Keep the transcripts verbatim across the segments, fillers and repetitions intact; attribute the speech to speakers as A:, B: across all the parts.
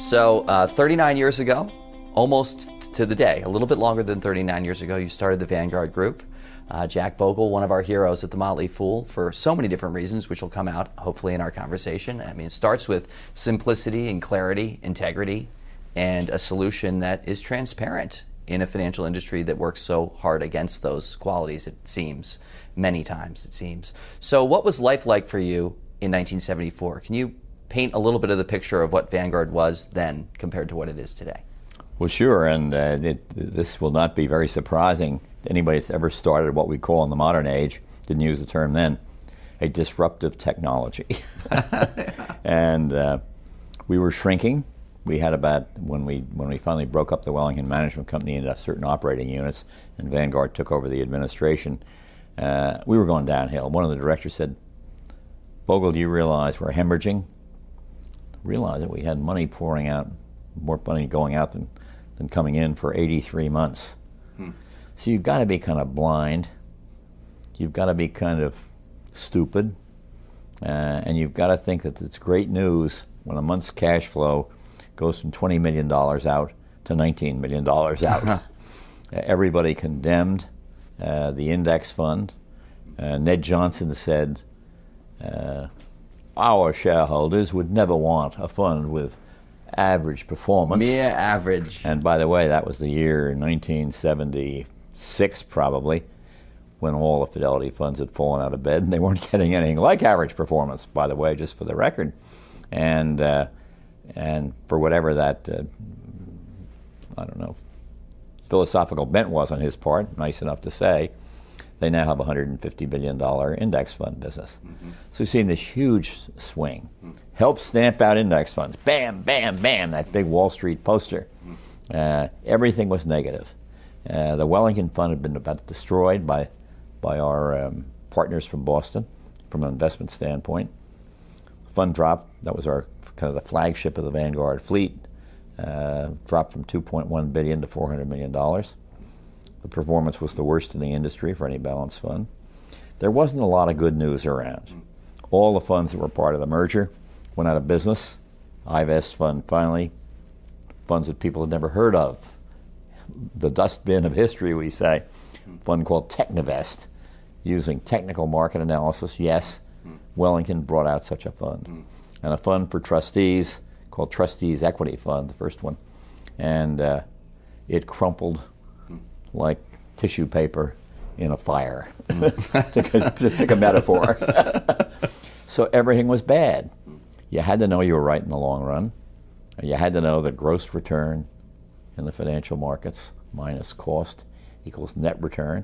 A: So uh, thirty-nine years ago, almost to the day, a little bit longer than thirty-nine years ago, you started the Vanguard Group. Uh, Jack Bogle, one of our heroes at the Motley Fool, for so many different reasons, which will come out hopefully in our conversation. I mean, it starts with simplicity and clarity, integrity, and a solution that is transparent in a financial industry that works so hard against those qualities, it seems, many times it seems. So what was life like for you in nineteen seventy-four? Can you paint a little bit of the picture of what Vanguard was then compared to what it is today?
B: Well, sure, and uh, it, this will not be very surprising to anybody that's ever started what we call in the modern age, didn't use the term then, a disruptive technology. And uh, we were shrinking. We had about, when we when we finally broke up the Wellington Management Company into certain operating units and Vanguard took over the administration, uh, we were going downhill. One of the directors said, "Bogle, do you realize we're hemorrhaging?" Realized that we had money pouring out, more money going out than, than coming in for eighty-three months. Hmm. So you've got to be kind of blind, you've got to be kind of stupid, uh, and you've got to think that it's great news when a month's cash flow goes from twenty million dollars out to nineteen million dollars out. uh, everybody condemned uh, the index fund. Uh, Ned Johnson said, uh, our shareholders would never want a fund with average performance.
A: Mere average.
B: And by the way, that was the year nineteen seventy-six probably, when all the Fidelity funds had fallen out of bed and they weren't getting anything like average performance, by the way, just for the record. And uh, and for whatever that, uh, I don't know, philosophical bent was on his part, nice enough to say, they now have a one hundred fifty billion dollars index fund business. Mm-hmm. So you've seen this huge swing. Mm-hmm. Help stamp out index funds. Bam, bam, bam, that big Wall Street poster. Mm-hmm. Uh, everything was negative. Uh, the Wellington Fund had been about destroyed by, by our um, partners from Boston from an investment standpoint. Fund dropped. That was our kind of the flagship of the Vanguard fleet. Uh, dropped from two point one billion dollars to four hundred million dollars. The performance was the worst in the industry for any balanced fund. There wasn't a lot of good news around. All the funds that were part of the merger went out of business. iVest fund finally, funds that people had never heard of. The dustbin of history, we say. A fund called Technivest, using technical market analysis. Yes, Wellington brought out such a fund. And a fund for trustees called Trustees Equity Fund, the first one. And uh, it crumpled like tissue paper in a fire, mm. to, to pick a metaphor. So everything was bad. You had to know you were right in the long run. You had to know that gross return in the financial markets minus cost equals net return.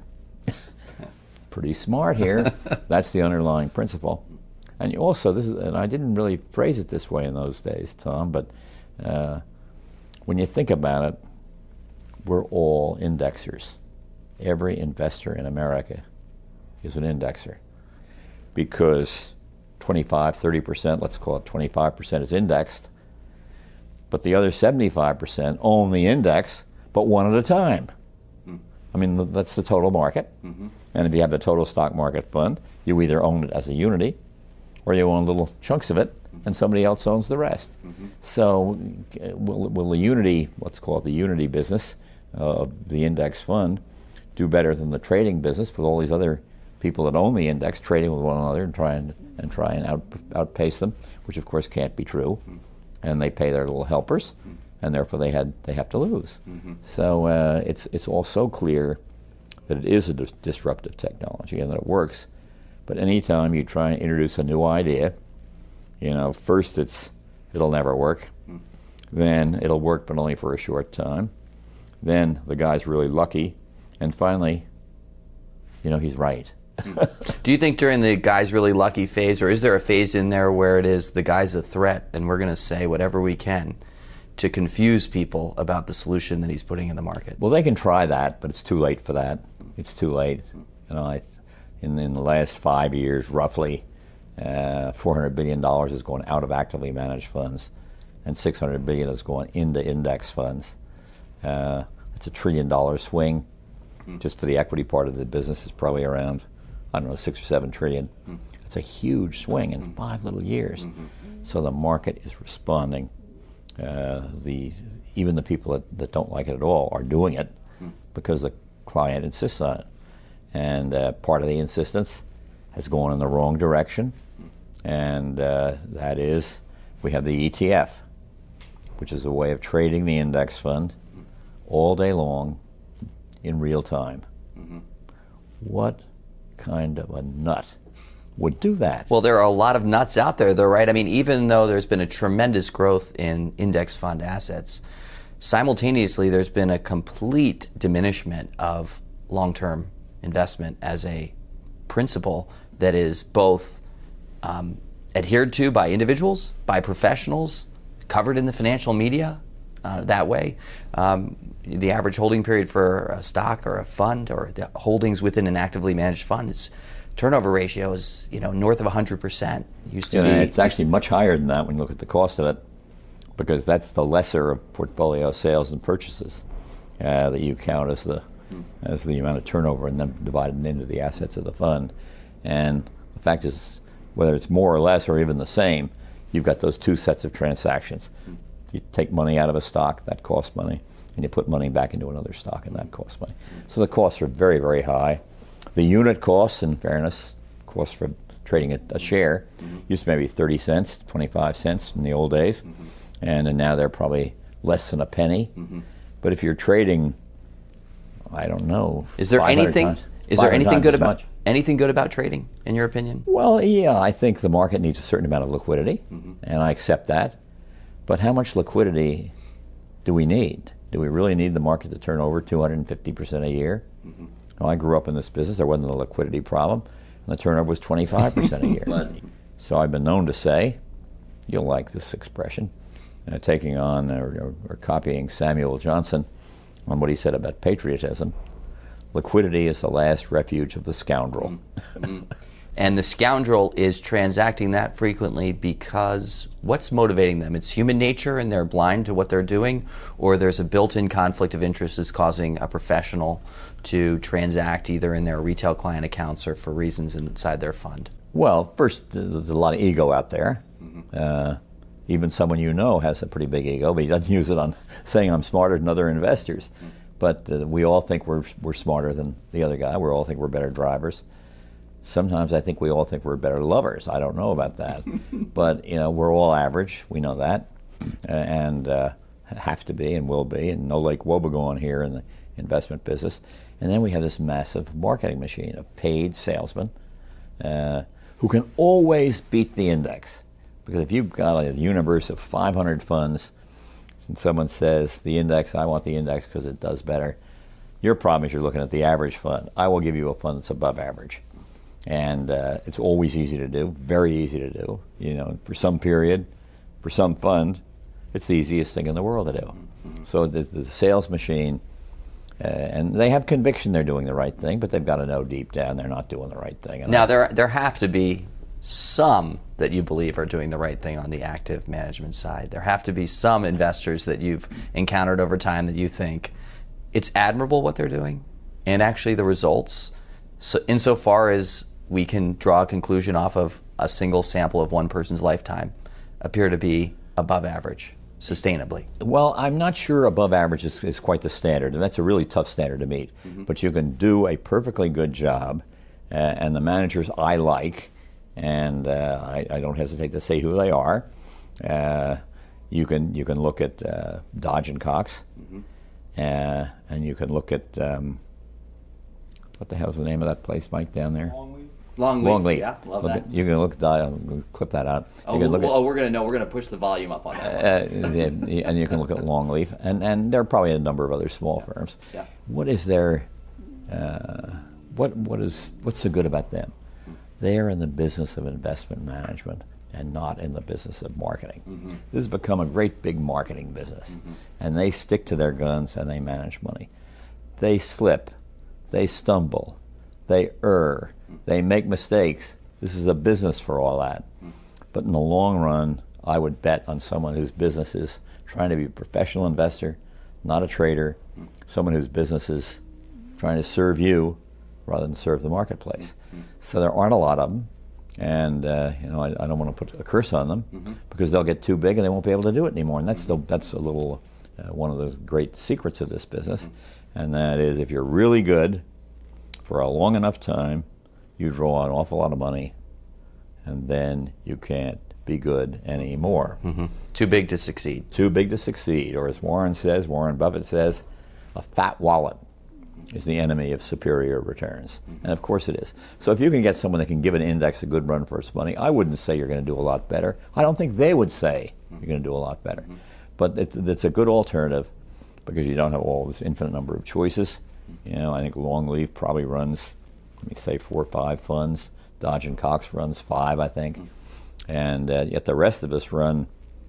B: Pretty smart here. That's the underlying principle. And you also, this is, and I didn't really phrase it this way in those days, Tom, but uh, when you think about it, we're all indexers. Every investor in America is an indexer because twenty-five, thirty percent, let's call it twenty-five percent is indexed, but the other seventy-five percent own the index, but one at a time. Mm. I mean, that's the total market. Mm-hmm. And if you have the total stock market fund, you either own it as a unity or you own little chunks of it and somebody else owns the rest. Mm-hmm. So will, will the unity, let's call it the unity business, Uh, of the index fund, do better than the trading business with all these other people that own the index trading with one another and try and, and try and out, outpace them, which of course can't be true. Mm-hmm. And they pay their little helpers, mm-hmm. and therefore they had they have to lose. Mm-hmm. So uh, it's it's all so clear that it is a dis- disruptive technology and that it works. But anytime you try and introduce a new idea, you know, first it's it'll never work, mm-hmm. then it'll work but only for a short time. Then the guy's really lucky, and finally, you know, he's right.
A: Do you think during the guy's really lucky phase, or is there a phase in there where it is the guy's a threat and we're going to say whatever we can to confuse people about the solution that he's putting in the market?
B: Well, they can try that, but it's too late for that. It's too late. You know, I, in, in the last five years, roughly, uh, four hundred billion dollars has gone out of actively managed funds, and six hundred billion dollars has gone into index funds. Uh, it's a trillion dollar swing. Mm. Just for the equity part of the business is probably around, I don't know, six or seven trillion. Mm. It's a huge swing in mm. five little years. Mm-hmm. So the market is responding. Uh, the even the people that, that don't like it at all are doing it hmm. because the client insists on it. And uh, part of the insistence has gone in the wrong direction, and uh, that is we have the E T F, which is a way of trading the index fund all day long in real time. Mm-hmm. What kind of a nut would do that?
A: Well, there are a lot of nuts out there, though, right? I mean, even though there's been a tremendous growth in index fund assets, simultaneously there's been a complete diminishment of long-term investment as a principle that is both um, adhered to by individuals, by professionals, covered in the financial media uh, that way. Um, the average holding period for a stock or a fund or the holdings within an actively managed fund is turnover ratio is, you know, north of one hundred percent. Used to
B: you know,
A: be.
B: It's actually much higher than that when you look at the cost of it, because that's the lesser of portfolio sales and purchases uh, that you count as the as the amount of turnover and then divided into the assets of the fund. And the fact is, whether it's more or less or even the same, you've got those two sets of transactions. You take money out of a stock, that costs money, and you put money back into another stock, and that costs money. So the costs are very, very high. The unit costs, in fairness, cost for trading a, a share, mm-hmm. used to maybe thirty cents, twenty-five cents in the old days, mm-hmm. and, and now they're probably less than a penny. Mm-hmm. But if you're trading, I don't know,
A: is there anything
B: times,
A: is there anything good about
B: much.
A: anything good about trading, in your opinion?
B: Well, yeah, I think the market needs a certain amount of liquidity, mm-hmm. and I accept that. But how much liquidity do we need? Do we really need the market to turn over two hundred fifty percent a year? Mm-hmm. Well, I grew up in this business. There wasn't a liquidity problem, and the turnover was twenty-five percent a year. So I've been known to say, you'll like this expression, uh, taking on or, or, or copying Samuel Johnson on what he said about patriotism. Liquidity is the last refuge of the scoundrel.
A: Mm-hmm. And the scoundrel is transacting that frequently because what's motivating them? It's human nature and they're blind to what they're doing, or there's a built-in conflict of interest that's causing a professional to transact either in their retail client accounts or for reasons inside their fund?
B: Well, first, there's a lot of ego out there. Mm-hmm. Uh, even someone you know has a pretty big ego, but he doesn't use it on saying I'm smarter than other investors. Mm-hmm. But uh, we all think we're we're smarter than the other guy. We all think we're better drivers. Sometimes I think we all think we're better lovers. I don't know about that. But, you know, we're all average. We know that. And uh, have to be and will be. And no Lake Wobegon here in the investment business. And then we have this massive marketing machine of paid salesmen uh, who can always beat the index. Because if you've got a universe of five hundred funds and someone says, the index, I want the index because it does better, your problem is you're looking at the average fund. I will give you a fund that's above average. And uh, it's always easy to do, very easy to do. You know, for some period, for some fund, it's the easiest thing in the world to do. Mm-hmm. So the, the sales machine, uh, and they have conviction they're doing the right thing, but they've got to know deep down they're not doing the right thing. And
A: now,
B: I,
A: there there have to be some that you believe are doing the right thing on the active management side. There have to be some investors that you've encountered over time that you think it's admirable what they're doing, and actually the results, so insofar as we can draw a conclusion off of a single sample of one person's lifetime, appear to be above average, sustainably.
B: Well, I'm not sure above average is, is quite the standard, and that's a really tough standard to meet. Mm-hmm. But you can do a perfectly good job, uh, and the managers I like, and uh, I, I don't hesitate to say who they are. Uh, you can you can look at uh, Dodge and Cox, mm-hmm. uh, and you can look at um, what the hell's the name of that place, Mike, down there?
A: Longleaf.
B: Longleaf.
A: Yeah, love
B: look
A: that.
B: At, you can look at that. I'll clip that out.
A: Oh,
B: you can look
A: well,
B: at,
A: oh, we're gonna know. We're gonna push the volume up on that.
B: Uh, and you can look at Longleaf, and and there are probably a number of other small
A: yeah.
B: firms.
A: Yeah.
B: What is their, uh, what what is what's so good about them? They are in the business of investment management and not in the business of marketing. Mm-hmm. This has become a great big marketing business, mm-hmm. and they stick to their guns and they manage money. They slip, they stumble, they err, mm-hmm. they make mistakes. This is a business for all that. Mm-hmm. But in the long run, I would bet on someone whose business is trying to be a professional investor, not a trader, mm-hmm. someone whose business is trying to serve you rather than serve the marketplace. Mm-hmm. So there aren't a lot of them. And uh, you know, I, I don't want to put a curse on them, mm-hmm. because they'll get too big and they won't be able to do it anymore. And that's the, that's a little uh, one of the great secrets of this business, mm-hmm. and that is if you're really good for a long enough time, you draw an awful lot of money, and then you can't be good anymore.
A: Mm-hmm. Too big to succeed.
B: Too big to succeed, or as Warren says, Warren Buffett says, a fat wallet is the enemy of superior returns. Mm-hmm. And of course it is. So if you can get someone that can give an index a good run for its money, I wouldn't say you're going to do a lot better. I don't think they would say mm-hmm. you're going to do a lot better. Mm-hmm. But it's, it's a good alternative because you don't have all this infinite number of choices. Mm-hmm. You know, I think Longleaf probably runs, let me say, four or five funds. Dodge and Cox runs five, I think. Mm-hmm. And uh, yet the rest of us run,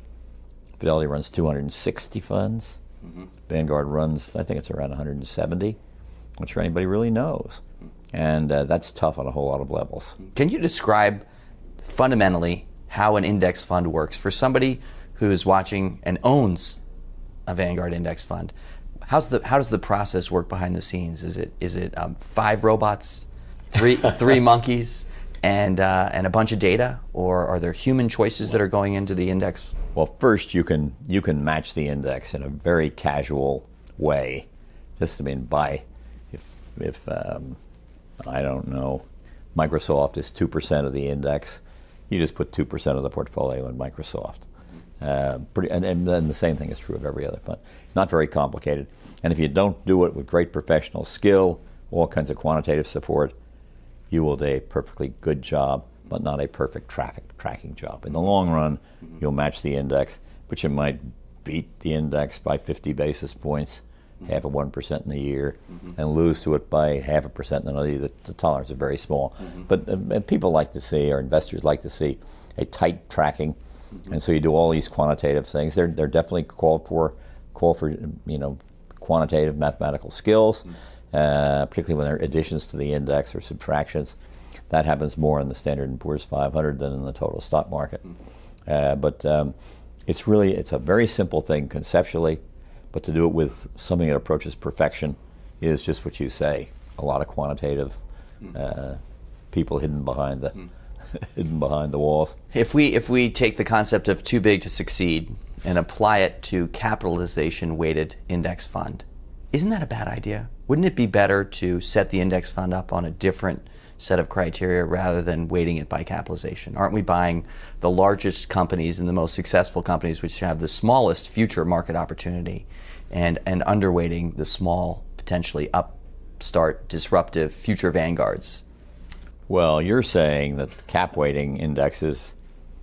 B: Fidelity runs two hundred sixty funds. Mm-hmm. Vanguard runs, I think it's around one hundred seventy. I'm not sure anybody really knows. And uh, that's tough on a whole lot of levels.
A: Can you describe fundamentally how an index fund works for somebody who is watching and owns a Vanguard index fund? How's the how does the process work behind the scenes? Is it is it um, five robots, three three monkeys, and uh, and a bunch of data, or are there human choices that are going into the index?
B: Well, first you can you can match the index in a very casual way. Just I mean by if if um, I don't know, Microsoft is two percent of the index, you just put two percent of the portfolio in Microsoft. Uh, pretty, and, and then the same thing is true of every other fund. Not very complicated. And if you don't do it with great professional skill, all kinds of quantitative support, you will do a perfectly good job, but not a perfect traffic tracking job. In the long run, you'll match the index, but you might beat the index by fifty basis points, half of one percent in a year, mm-hmm. and lose to it by half a percent in another year. The, the tolerance are very small. Mm-hmm. But uh, people like to see, or investors like to see, a tight tracking. Mm-hmm. And so you do all these quantitative things. They're they're definitely called for call for you know quantitative mathematical skills, mm-hmm. uh, particularly when there are additions to the index or subtractions. That happens more in the Standard and Poor's five hundred than in the total stock market. Mm-hmm. Uh, but um, it's really it's a very simple thing conceptually, but to do it with something that approaches perfection is just what you say. A lot of quantitative mm-hmm. uh, people hidden behind the. Mm-hmm. hidden behind the walls.
A: If we if we take the concept of too big to succeed and apply it to capitalization weighted index fund, isn't that a bad idea? Wouldn't it be better to set the index fund up on a different set of criteria rather than weighting it by capitalization? Aren't we buying the largest companies and the most successful companies which have the smallest future market opportunity and, and underweighting the small, potentially upstart, disruptive future vanguards?
B: Well, you're saying that cap weighting indexes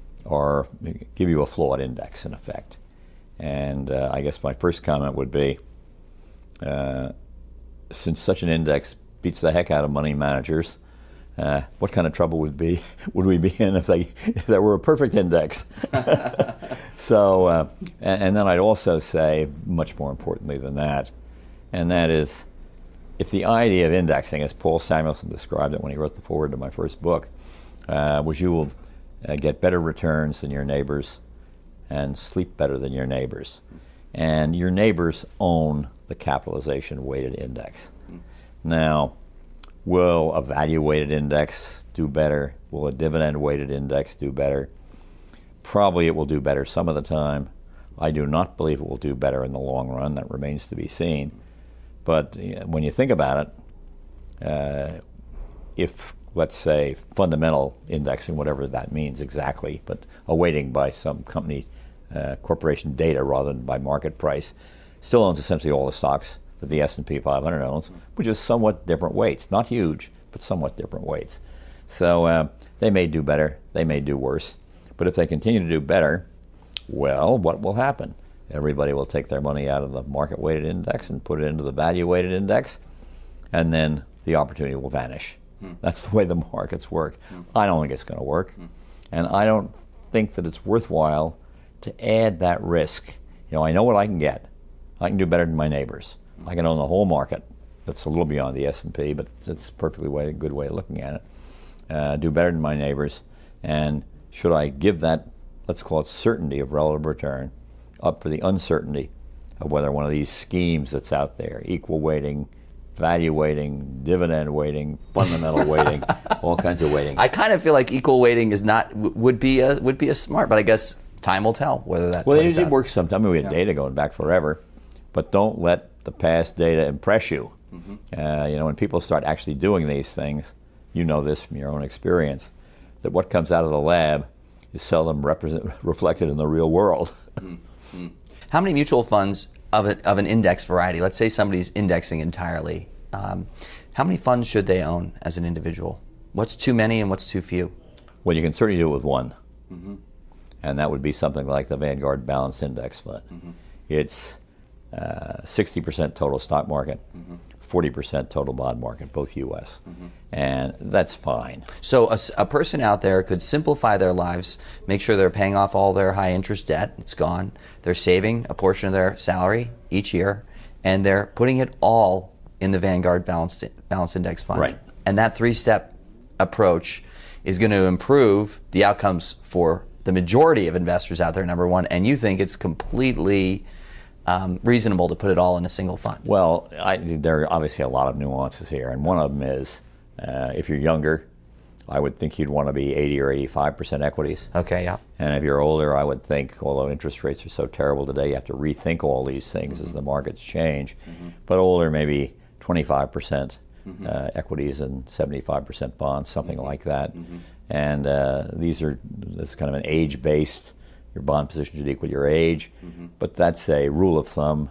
B: are give you a flawed index in effect. And uh, I guess my first comment would be, uh, since such an index beats the heck out of money managers, uh, what kind of trouble would be would we be in if they if there were a perfect index? So, uh, and, and then I'd also say, much more importantly than that, and that is, if the idea of indexing, as Paul Samuelson described it when he wrote the foreword to my first book, uh, was you will uh, get better returns than your neighbors and sleep better than your neighbors. And your neighbors own the capitalization weighted index. Now, will a value weighted index do better? Will a dividend weighted index do better? Probably it will do better some of the time. I do not believe it will do better in the long run. That remains to be seen. But when you think about it, uh, if, let's say, fundamental indexing, whatever that means exactly, but a weighting by some company, uh, corporation data rather than by market price, still owns essentially all the stocks that the S and P five hundred owns, which is somewhat different weights. Not huge, but somewhat different weights. So uh, they may do better, they may do worse. But if they continue to do better, well, what will happen? Everybody will take their money out of the market-weighted index and put it into the value-weighted index, and then the opportunity will vanish. Hmm. That's the way the markets work. Hmm. I don't think it's going to work, hmm. and I don't think that it's worthwhile to add that risk. You know, I know what I can get. I can do better than my neighbors. Hmm. I can own the whole market. That's a little beyond the S and P, but it's a perfectly way, a good way of looking at it. Uh, do better than my neighbors, and should I give that, let's call it certainty of relative return, up for the uncertainty of whether one of these schemes that's out there, equal weighting, value weighting, dividend weighting, fundamental weighting, all kinds of weighting.
A: I kind of feel like equal weighting is not would be a would be a smart, but I guess time will tell whether that.
B: Well,
A: plays
B: it, it
A: out.
B: works sometimes. I mean, we had yeah. data going back forever, but don't let the past data impress you. Mm-hmm. Uh, you know, when people start actually doing these things, you know this from your own experience, that what comes out of the lab is seldom represent, reflected in the real world.
A: Mm-hmm. How many mutual funds of, a, of an index variety, let's say somebody's indexing entirely, um, how many funds should they own as an individual? What's too many and what's too few?
B: Well, you can certainly do it with one.
A: Mm-hmm.
B: And that would be something like the Vanguard Balanced Index Fund. Mm-hmm. It's uh, sixty percent total stock market, mm-hmm. forty percent total bond market, both U S. Mm-hmm. And that's fine.
A: So a, a person out there could simplify their lives, make sure they're paying off all their high interest debt, it's gone, they're saving a portion of their salary each year, and they're putting it all in the Vanguard Balanced, Balanced Index Fund.
B: Right.
A: And that three-step approach is going to improve the outcomes for the majority of investors out there, number one, and you think it's completely um, reasonable to put it all in a single fund.
B: Well, I, there are obviously a lot of nuances here, and one of them is uh, if you're younger, I would think you'd want to be eighty or eighty-five percent equities.
A: Okay, yeah.
B: And if you're older, I would think, although interest rates are so terrible today, you have to rethink all these things mm-hmm. as the markets change. Mm-hmm. But older, maybe twenty-five percent mm-hmm. uh, equities and seventy-five percent bonds, something mm-hmm. like that. Mm-hmm. And uh, these are, this is kind of an age-based, your bond position should equal your age, mm-hmm. but that's a rule of thumb.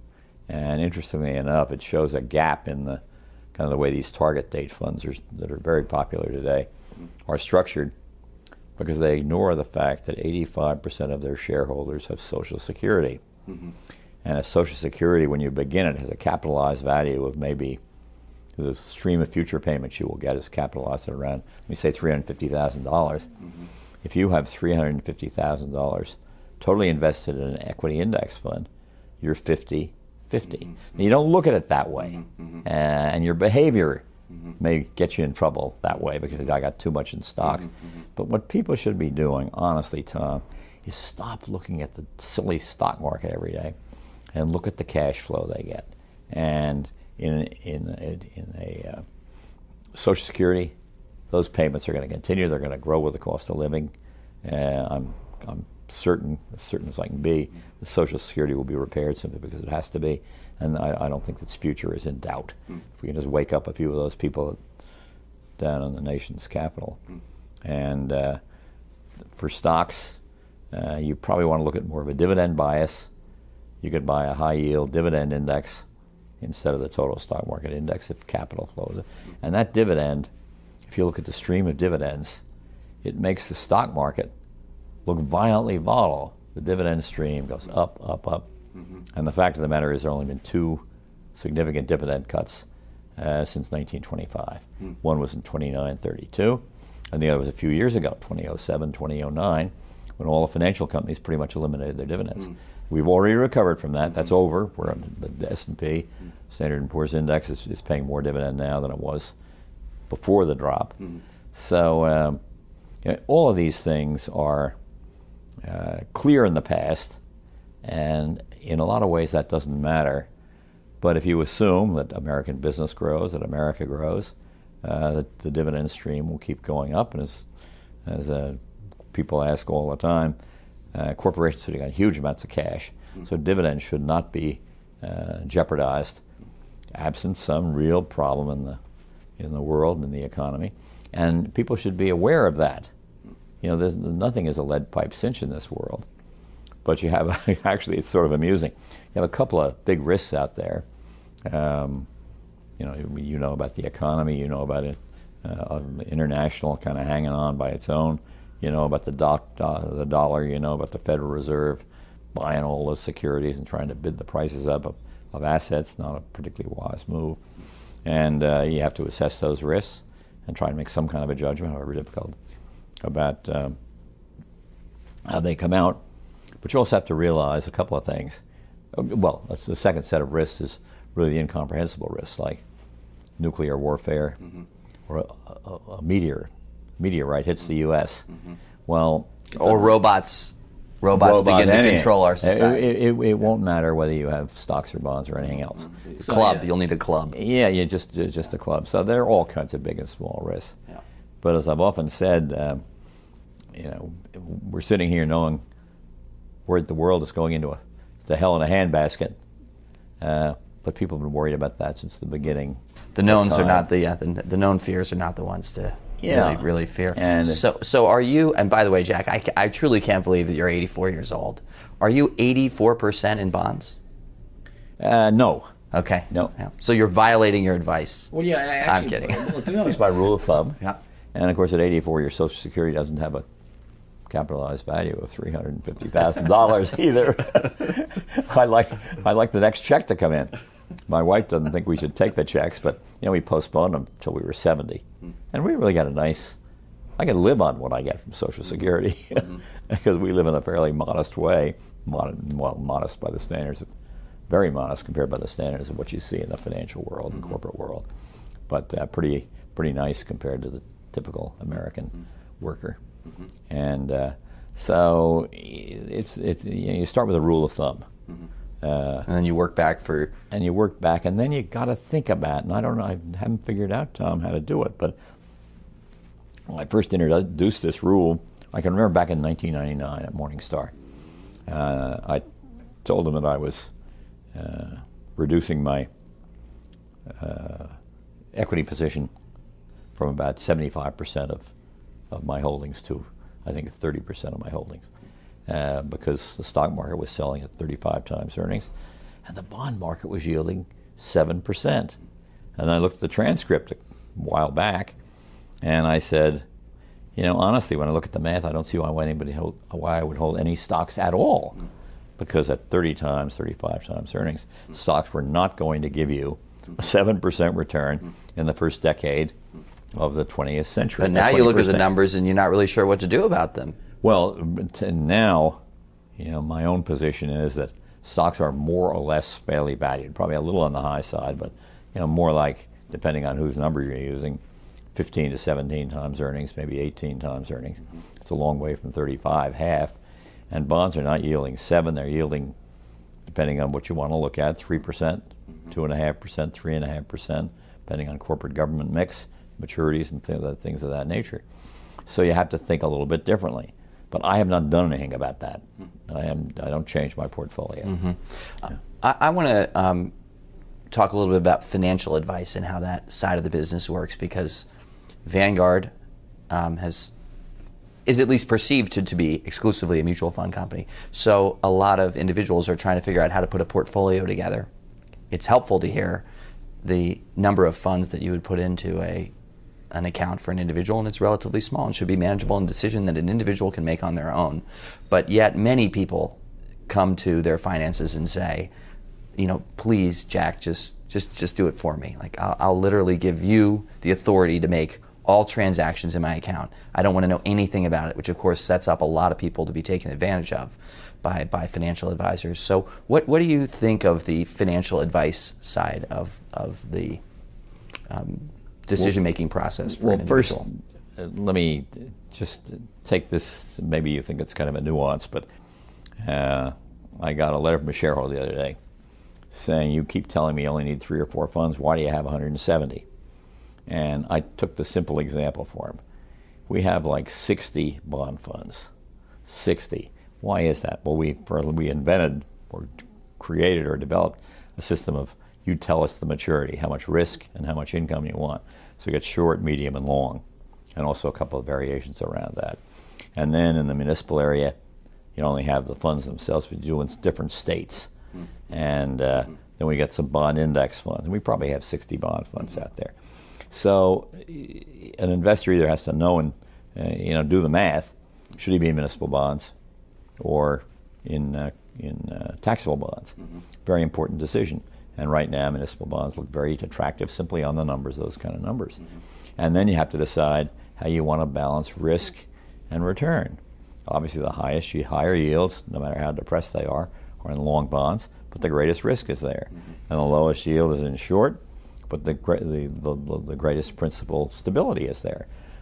B: And interestingly enough, it shows a gap in the kind of the way these target date funds are, that are very popular today mm-hmm. are structured, because they ignore the fact that eighty-five percent of their shareholders have Social Security. Mm-hmm. And if Social Security, when you begin it, has a capitalized value of maybe the stream of future payments you will get is capitalized at around, let me say, three hundred fifty thousand dollars. Mm-hmm. If you have three hundred fifty thousand dollars totally invested in an equity index fund, you're fifty fifty. Mm-hmm. You don't look at it that way. Mm-hmm. uh, and your behavior mm-hmm. may get you in trouble that way because I got too much in stocks. Mm-hmm. But what people should be doing, honestly, Tom, is stop looking at the silly stock market every day and look at the cash flow they get. And in in in a uh, Social Security, those payments are going to continue. They're going to grow with the cost of living. Uh, I'm I'm certain, as certain as I can be, the Social Security will be repaired simply because it has to be, and I, I don't think its future is in doubt. Mm. If we can just wake up a few of those people down in the nation's capital, mm. and uh, for stocks, uh, you probably want to look at more of a dividend bias. You could buy a high yield dividend index instead of the total stock market index if capital flows. And that dividend, if you look at the stream of dividends, it makes the stock market look violently volatile. The dividend stream goes up, up, up. Mm-hmm. And the fact of the matter is there have only been two significant dividend cuts uh, since nineteen twenty-five. Mm-hmm. One was in twenty-nine thirty-two, and the other was a few years ago, twenty oh seven, twenty oh nine, when all the financial companies pretty much eliminated their dividends. Mm-hmm. We've already recovered from that. That's over. We're on the S and P, mm-hmm. Standard and Poor's Index, is, is paying more dividend now than it was before the drop. Mm-hmm. So um, you know, all of these things are uh, clear in the past, and in a lot of ways that doesn't matter. But if you assume that American business grows, that America grows, uh, that the dividend stream will keep going up, and as, as uh, people ask all the time, Uh, corporations sitting on huge amounts of cash, mm-hmm. so dividends should not be uh, jeopardized, absent some real problem in the in the world and in the economy, and people should be aware of that. You know, there's, nothing is a lead pipe cinch in this world, but you have actually it's sort of amusing. You have a couple of big risks out there. Um, you know, you know about the economy, you know about it, uh, international kind of hanging on by its own. You know about the, doc, uh, the dollar, you know about the Federal Reserve buying all those securities and trying to bid the prices up of, of assets, not a particularly wise move. And uh, you have to assess those risks and try and make some kind of a judgment, however difficult, about um, how they come out. But you also have to realize a couple of things. Well, that's the second set of risks is really the incomprehensible risks, like nuclear warfare mm-hmm. or a, a, a meteor. meteorite hits the U S Mm-hmm. Well,
A: or robots robots
B: robot
A: begin to
B: anything.
A: control our society.
B: It, it, it won't matter whether you have stocks or bonds or anything else.
A: The
B: So,
A: club,
B: yeah.
A: you'll need a club.
B: Yeah, you just just a club. So there are all kinds of big and small risks.
A: Yeah.
B: But as I've often said, um, you know, we're sitting here knowing where the world is going into a, the hell in a handbasket. Uh, but people have been worried about that since the beginning.
A: The knowns are
B: time.
A: not the, yeah, the the known fears are not the ones to
B: Yeah.
A: really really fear.
B: And-
A: so so are you? And by the way, Jack, I, I truly can't believe that you're eighty-four years old. Are you eighty-four percent in bonds?
B: Uh, no.
A: Okay.
B: No.
A: Yeah. So you're violating your advice.
B: Well, yeah, I
A: I'm
B: actually,
A: kidding.
B: Well, to be honest, by rule of thumb.
A: Yeah.
B: And of course, at eighty-four, your Social Security doesn't have a capitalized value of three hundred fifty thousand dollars either. I like I like the next check to come in. My wife doesn't think we should take the checks, but you know we postponed them until we were seventy, and we really got a nice. I can live on what I get from Social Security
A: Mm-hmm.
B: because we live in a fairly modest way, mod, well, modest by the standards of, very modest compared by the standards of what you see in the financial world and
A: Mm-hmm.
B: corporate world, but uh, pretty pretty nice compared to the typical American
A: Mm-hmm.
B: worker. And uh, so it's it, you, know, you start with a rule of thumb. Uh,
A: And then you work back for.
B: and you work back, and then you got to think about, and I don't know, I haven't figured out, Tom, how to do it, but when I first introduced this rule, I can remember back in nineteen ninety-nine at Morningstar, uh, I told them that I was uh, reducing my uh, equity position from about seventy-five percent of, of my holdings to, I think, thirty percent of my holdings. Uh, because the stock market was selling at thirty-five times earnings, and the bond market was yielding seven percent. And I looked at the transcript a while back, and I said, you know, honestly, when I look at the math, I don't see why anybody hold, why I would hold any stocks at all, because at thirty times, thirty-five times earnings, stocks were not going to give you a seven percent return in the first decade of the twentieth century.
A: But now you look at the
B: twenty percent.
A: numbers and you're not really sure what to do about them.
B: Well, t- now, you know, my own position is that stocks are more or less fairly valued, probably a little on the high side, but you know, more like, depending on whose number you're using, fifteen to seventeen times earnings, maybe eighteen times earnings. It's a long way from thirty-five, half. And bonds are not yielding seven; they're yielding, depending on what you want to look at, three percent, two and a half percent, three and a half percent, depending on corporate government mix, maturities, and th- things of that nature. So you have to think a little bit differently. But I have not done anything about that. I am. I don't change my portfolio.
A: Mm-hmm. Uh, I, I want to um, talk a little bit about financial advice and how that side of the business works, because Vanguard um, has is at least perceived to, to be exclusively a mutual fund company. So a lot of individuals are trying to figure out how to put a portfolio together. It's helpful to hear the number of funds that you would put into a an account for an individual, and it's relatively small and should be manageable and a decision that an individual can make on their own. But yet many people come to their finances and say, you know, please, Jack, just just just do it for me. Like I'll, I'll literally give you the authority to make all transactions in my account. I don't want to know anything about it, which of course sets up a lot of people to be taken advantage of by by financial advisors. So what what do you think of the financial advice side of of the um, decision-making process for
B: Well,
A: an
B: first,
A: individual?
B: uh, let me just take this. Maybe you think it's kind of a nuance, but uh, I got a letter from a shareholder the other day saying, "You keep telling me you only need three or four funds. Why do you have one hundred seventy?" And I took the simple example for him. We have like sixty bond funds. sixty. Why is that? Well, we for, we invented or created or developed a system of, you tell us the maturity, how much risk and how much income you want. So you get short, medium, and long, and also a couple of variations around that. And then in the municipal area, you only have the funds themselves, but you do in different states. And uh, then we get some bond index funds, and we probably have sixty bond funds out there. So an investor either has to know and uh, you know do the math. Should he be in municipal bonds or in uh, in uh, taxable bonds? Mm-hmm. Very important decision. And right now, municipal bonds look very attractive simply on the numbers, those kind of numbers. Mm-hmm. And then you have to decide how you want to balance risk and return. Obviously, the highest, higher yields, no matter how depressed they are, are in long bonds, but the greatest risk is there. Mm-hmm. And the lowest yield is in short, but the, the, the, the greatest principal stability is there.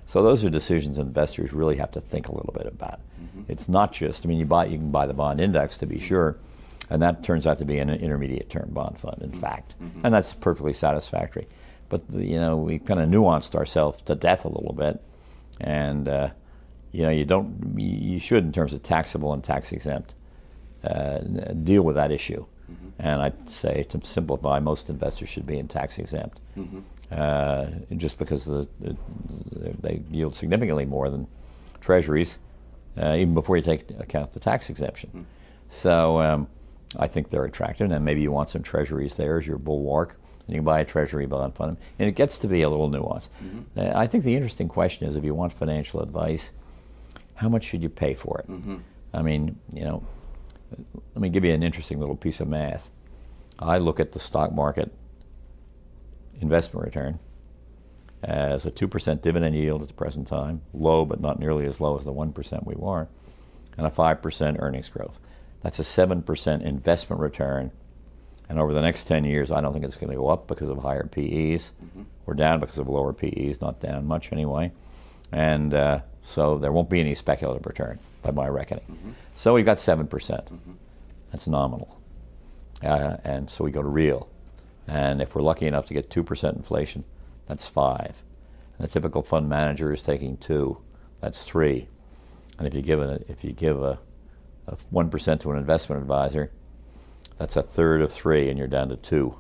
B: So those are decisions investors really have to think a little bit about. Mm-hmm. It's not just, I mean, you buy, you can buy the bond index to be sure, and that turns out to be an intermediate term bond fund, in mm-hmm. fact, mm-hmm. and that's perfectly satisfactory. But the, you know, we kind of nuanced ourselves to death a little bit, and uh, you know, you don't, you should, in terms of taxable and tax exempt, uh, deal with that issue. Mm-hmm. And I'd say, to simplify, most investors should be in tax exempt. Mm-hmm. Uh, just because the, the, they yield significantly more than treasuries, uh, even before you take account the tax exemption. Mm. So um, I think they're attractive, and maybe you want some treasuries there as your bulwark, and you can buy a treasury bond fund. And it gets to be a little nuanced. Mm-hmm. Uh, I think the interesting question is, if you want financial advice, how much should you pay for it? Mm-hmm. I mean, you know, let me give you an interesting little piece of math. I look at the stock market investment return as a two percent dividend yield at the present time, low but not nearly as low as the one percent we want, and a five percent earnings growth. That's a seven percent investment return, and over the next ten years I don't think it's going to go up because of higher P Es, mm-hmm. or down because of lower P Es, not down much anyway, and uh, so there won't be any speculative return by my reckoning. Mm-hmm. So we've got seven percent. Mm-hmm. That's nominal, uh, and so we go to real. And if we're lucky enough to get two percent inflation, that's five. And the typical fund manager is taking two, that's three. And if you give a, if you give a, a one percent to an investment advisor, that's a third of three, and you're down to two.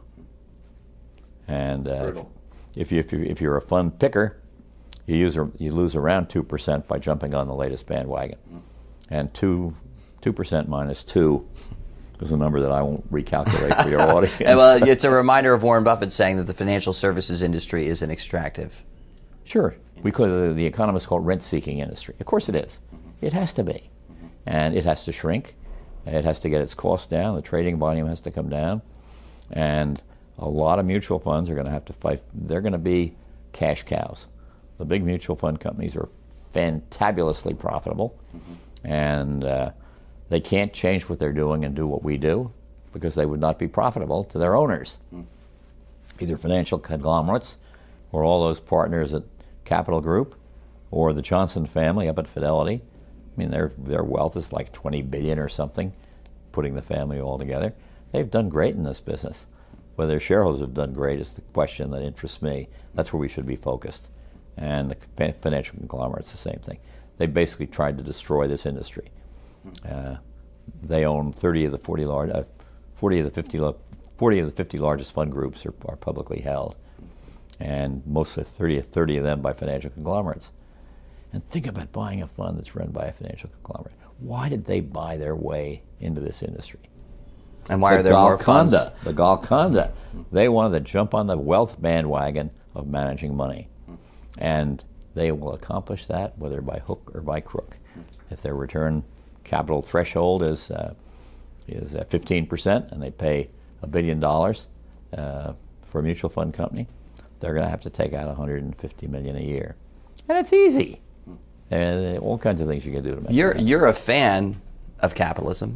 B: And uh, if, you, if, you, if you're a fund picker, you, use a, you lose around two percent by jumping on the latest bandwagon. And two, two percent minus two is a number that I won't recalculate for your audience.
A: Well, it's a reminder of Warren Buffett saying that the financial services industry is an extractive.
B: Sure. We could, the economists call it rent-seeking industry. Of course it is. Mm-hmm. It has to be. Mm-hmm. And it has to shrink. It has to get its costs down. The trading volume has to come down. And a lot of mutual funds are going to have to fight. They're going to be cash cows. The big mutual fund companies are fantabulously profitable. Mm-hmm. And uh, they can't change what they're doing and do what we do because they would not be profitable to their owners. Mm. Either financial conglomerates or all those partners at Capital Group or the Johnson family up at Fidelity. I mean, their their wealth is like twenty billion dollars or something, putting the family all together. They've done great in this business. Whether their shareholders have done great is the question that interests me. That's where we should be focused. And the financial conglomerates, the same thing. They basically tried to destroy this industry. Uh, they own thirty of the forty large, uh, forty of the fifty, forty of the fifty largest fund groups are, are publicly held, and most of the thirty, thirty of them by financial conglomerates. And think about buying a fund that's run by a financial conglomerate. Why did they buy their way into this industry?
A: And why
B: the
A: are there more funds?
B: The Golconda. They wanted to jump on the wealth bandwagon of managing money, and they will accomplish that whether by hook or by crook. If their return capital threshold is uh, is uh, fifteen percent, and they pay a billion dollars uh, for a mutual fund company, they're going to have to take out one hundred fifty million dollars a year, and it's easy. Uh, all kinds of things you can do to make.
A: You're you're a fan of capitalism.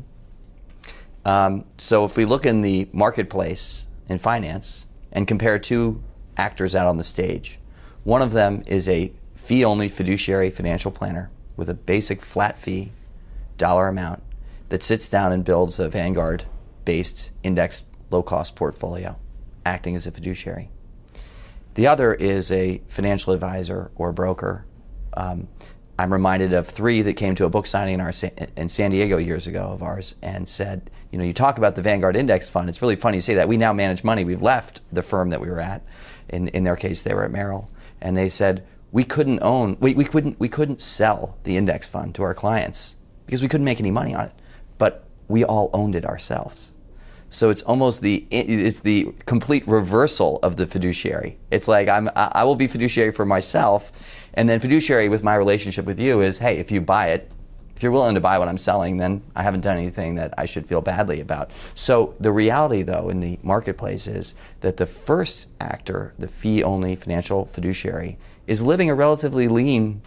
A: Um, so if we look in the marketplace in finance and compare two actors out on the stage, one of them is a fee-only fiduciary financial planner with a basic flat fee dollar amount that sits down and builds a Vanguard-based index low-cost portfolio, acting as a fiduciary. The other is a financial advisor or broker. Um, I'm reminded of three that came to a book signing in, our, in San Diego years ago of ours and said, you know, you talk about the Vanguard Index Fund. It's really funny you say that. We now manage money. We've left the firm that we were at. In, in their case, they were at Merrill. And they said, we couldn't own, we, we, couldn't, we couldn't sell the index fund to our clients because we couldn't make any money on it. But we all owned it ourselves. So it's almost the it's the complete reversal of the fiduciary. It's like I'm I will be fiduciary for myself, and then fiduciary with my relationship with you is, hey, if you buy it, if you're willing to buy what I'm selling, then I haven't done anything that I should feel badly about. So the reality, though, in the marketplace is that the first actor, the fee-only financial fiduciary, is living a relatively lean,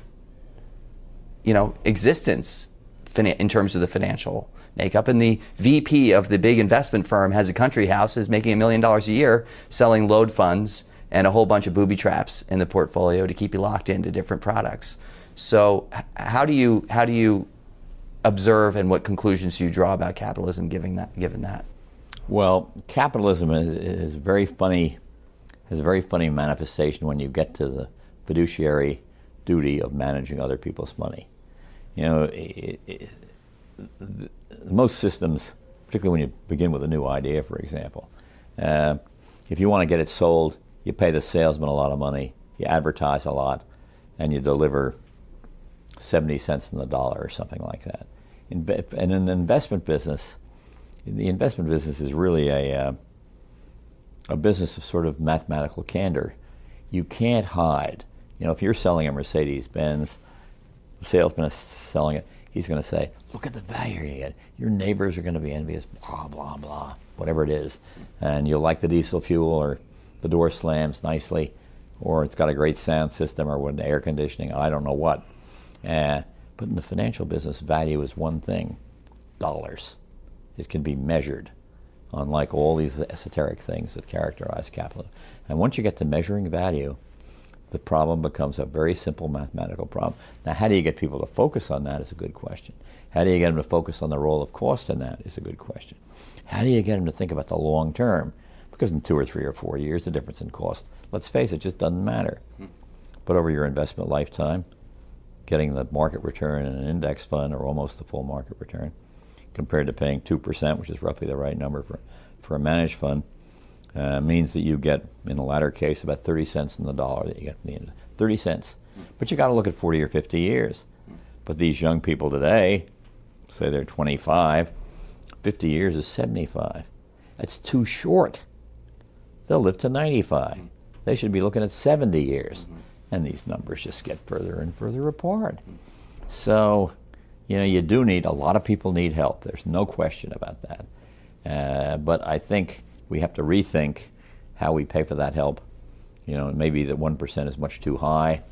A: you know, existence in terms of the financial makeup, and the V P of the big investment firm has a country house, is making a million dollars a year selling load funds and a whole bunch of booby traps in the portfolio to keep you locked into different products. So h- how do you how do you observe, and what conclusions do you draw about capitalism given that given that?
B: Well, capitalism is, is very funny, has a very funny manifestation when you get to the fiduciary duty of managing other people's money. You know, it, it, the, most systems, particularly when you begin with a new idea, for example, uh, if you want to get it sold, you pay the salesman a lot of money, you advertise a lot, and you deliver seventy cents on the dollar or something like that. In, in an investment business, the investment business is really a, uh, a business of sort of mathematical candor. You can't hide. You know, if you're selling a Mercedes-Benz, the salesman is selling it, he's going to say, look at the value you get. Your neighbors are going to be envious, blah, blah, blah, whatever it is. And you'll like the diesel fuel, or the door slams nicely, or it's got a great sound system, or with air conditioning, I don't know what. Uh, but in the financial business, value is one thing, dollars. It can be measured, unlike all these esoteric things that characterize capitalism. And once you get to measuring value, the problem becomes a very simple mathematical problem. Now, how do you get people to focus on that is a good question. How do you get them to focus on the role of cost in that is a good question. How do you get them to think about the long term? Because in two or three or four years, the difference in cost, let's face it, just doesn't matter. Hmm. But over your investment lifetime, getting the market return in an index fund, or almost the full market return, compared to paying two percent, which is roughly the right number for, for a managed fund, uh, means that you get, in the latter case, about thirty cents in the dollar that you get from the end. thirty cents. But you got to look at forty or fifty years. But these young people today, say they're twenty-five, fifty years is seventy-five. That's too short. They'll live to ninety-five. They should be looking at seventy years. And these numbers just get further and further apart. So, you know, you do need, a lot of people need help. There's no question about that. Uh, but I think we have to rethink how we pay for that help. You know, maybe that one percent is much too high.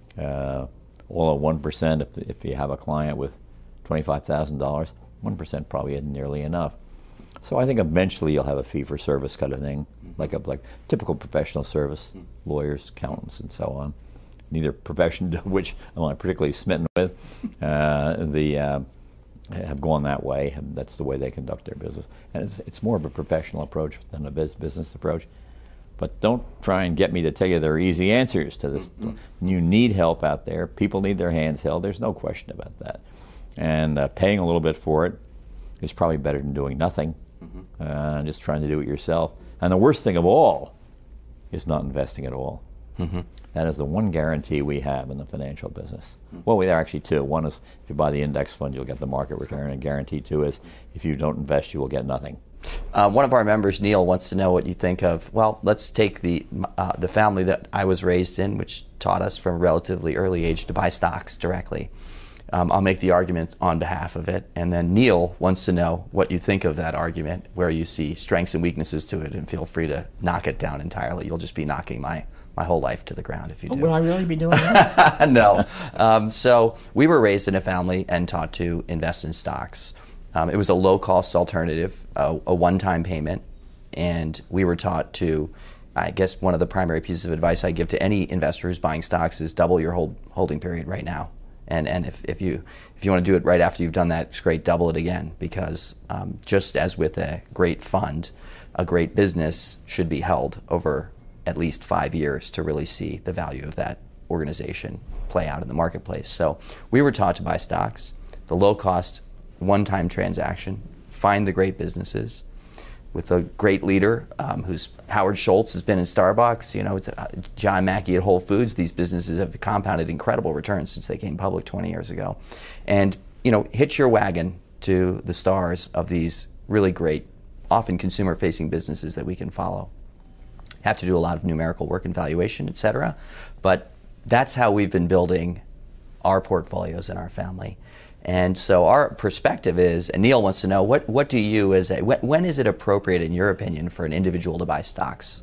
B: Uh, all at one percent, if, if you have a client with twenty-five thousand dollars, one percent probably isn't nearly enough. So I think eventually you'll have a fee-for-service kind of thing, like a like typical professional service, lawyers, accountants, and so on. Neither profession of which I'm particularly smitten with, uh, the uh, have gone that way. And that's the way they conduct their business, and it's it's more of a professional approach than a business approach. But don't try and get me to tell you there are easy answers to this. Mm-hmm. You need help out there. People need their hands held. There's no question about that. And uh, paying a little bit for it is probably better than doing nothing, mm-hmm. uh, just trying to do it yourself. And the worst thing of all is not investing at all. Mm-hmm. That is the one guarantee we have in the financial business. Mm-hmm. Well, there are actually two. One is if you buy the index fund, you'll get the market return. And guarantee two is if you don't invest, you will get nothing.
A: Uh, one of our members, Neil, wants to know what you think of, well, let's take the uh, the family that I was raised in, which taught us from a relatively early age to buy stocks directly. Um, I'll make the argument on behalf of it. And then Neil wants to know what you think of that argument, where you see strengths and weaknesses to it, and feel free to knock it down entirely. You'll just be knocking my, my whole life to the ground if you do.
B: Oh, would I really be doing that?
A: No. Um, so we were raised in a family and taught to invest in stocks. Um, it was a low-cost alternative, uh, a one-time payment, and we were taught to, I guess one of the primary pieces of advice I give to any investor who's buying stocks is double your hold, holding period right now. And and if, if you if you want to do it right after you've done that, it's great, double it again, because um, just as with a great fund, a great business should be held over at least five years to really see the value of that organization play out in the marketplace. So we were taught to buy stocks, the low-cost, one-time transaction, find the great businesses with a great leader um, who's Howard Schultz has been in Starbucks, you know, uh, John Mackey at Whole Foods. These businesses have compounded incredible returns since they came public twenty years ago. And, you know, hitch your wagon to the stars of these really great, often consumer-facing businesses that we can follow. Have to do a lot of numerical work and valuation, et cetera. But that's how we've been building our portfolios in our family. And so our perspective is, and Neil wants to know, what, what do you, as a, when, when is it appropriate, in your opinion, for an individual to buy stocks?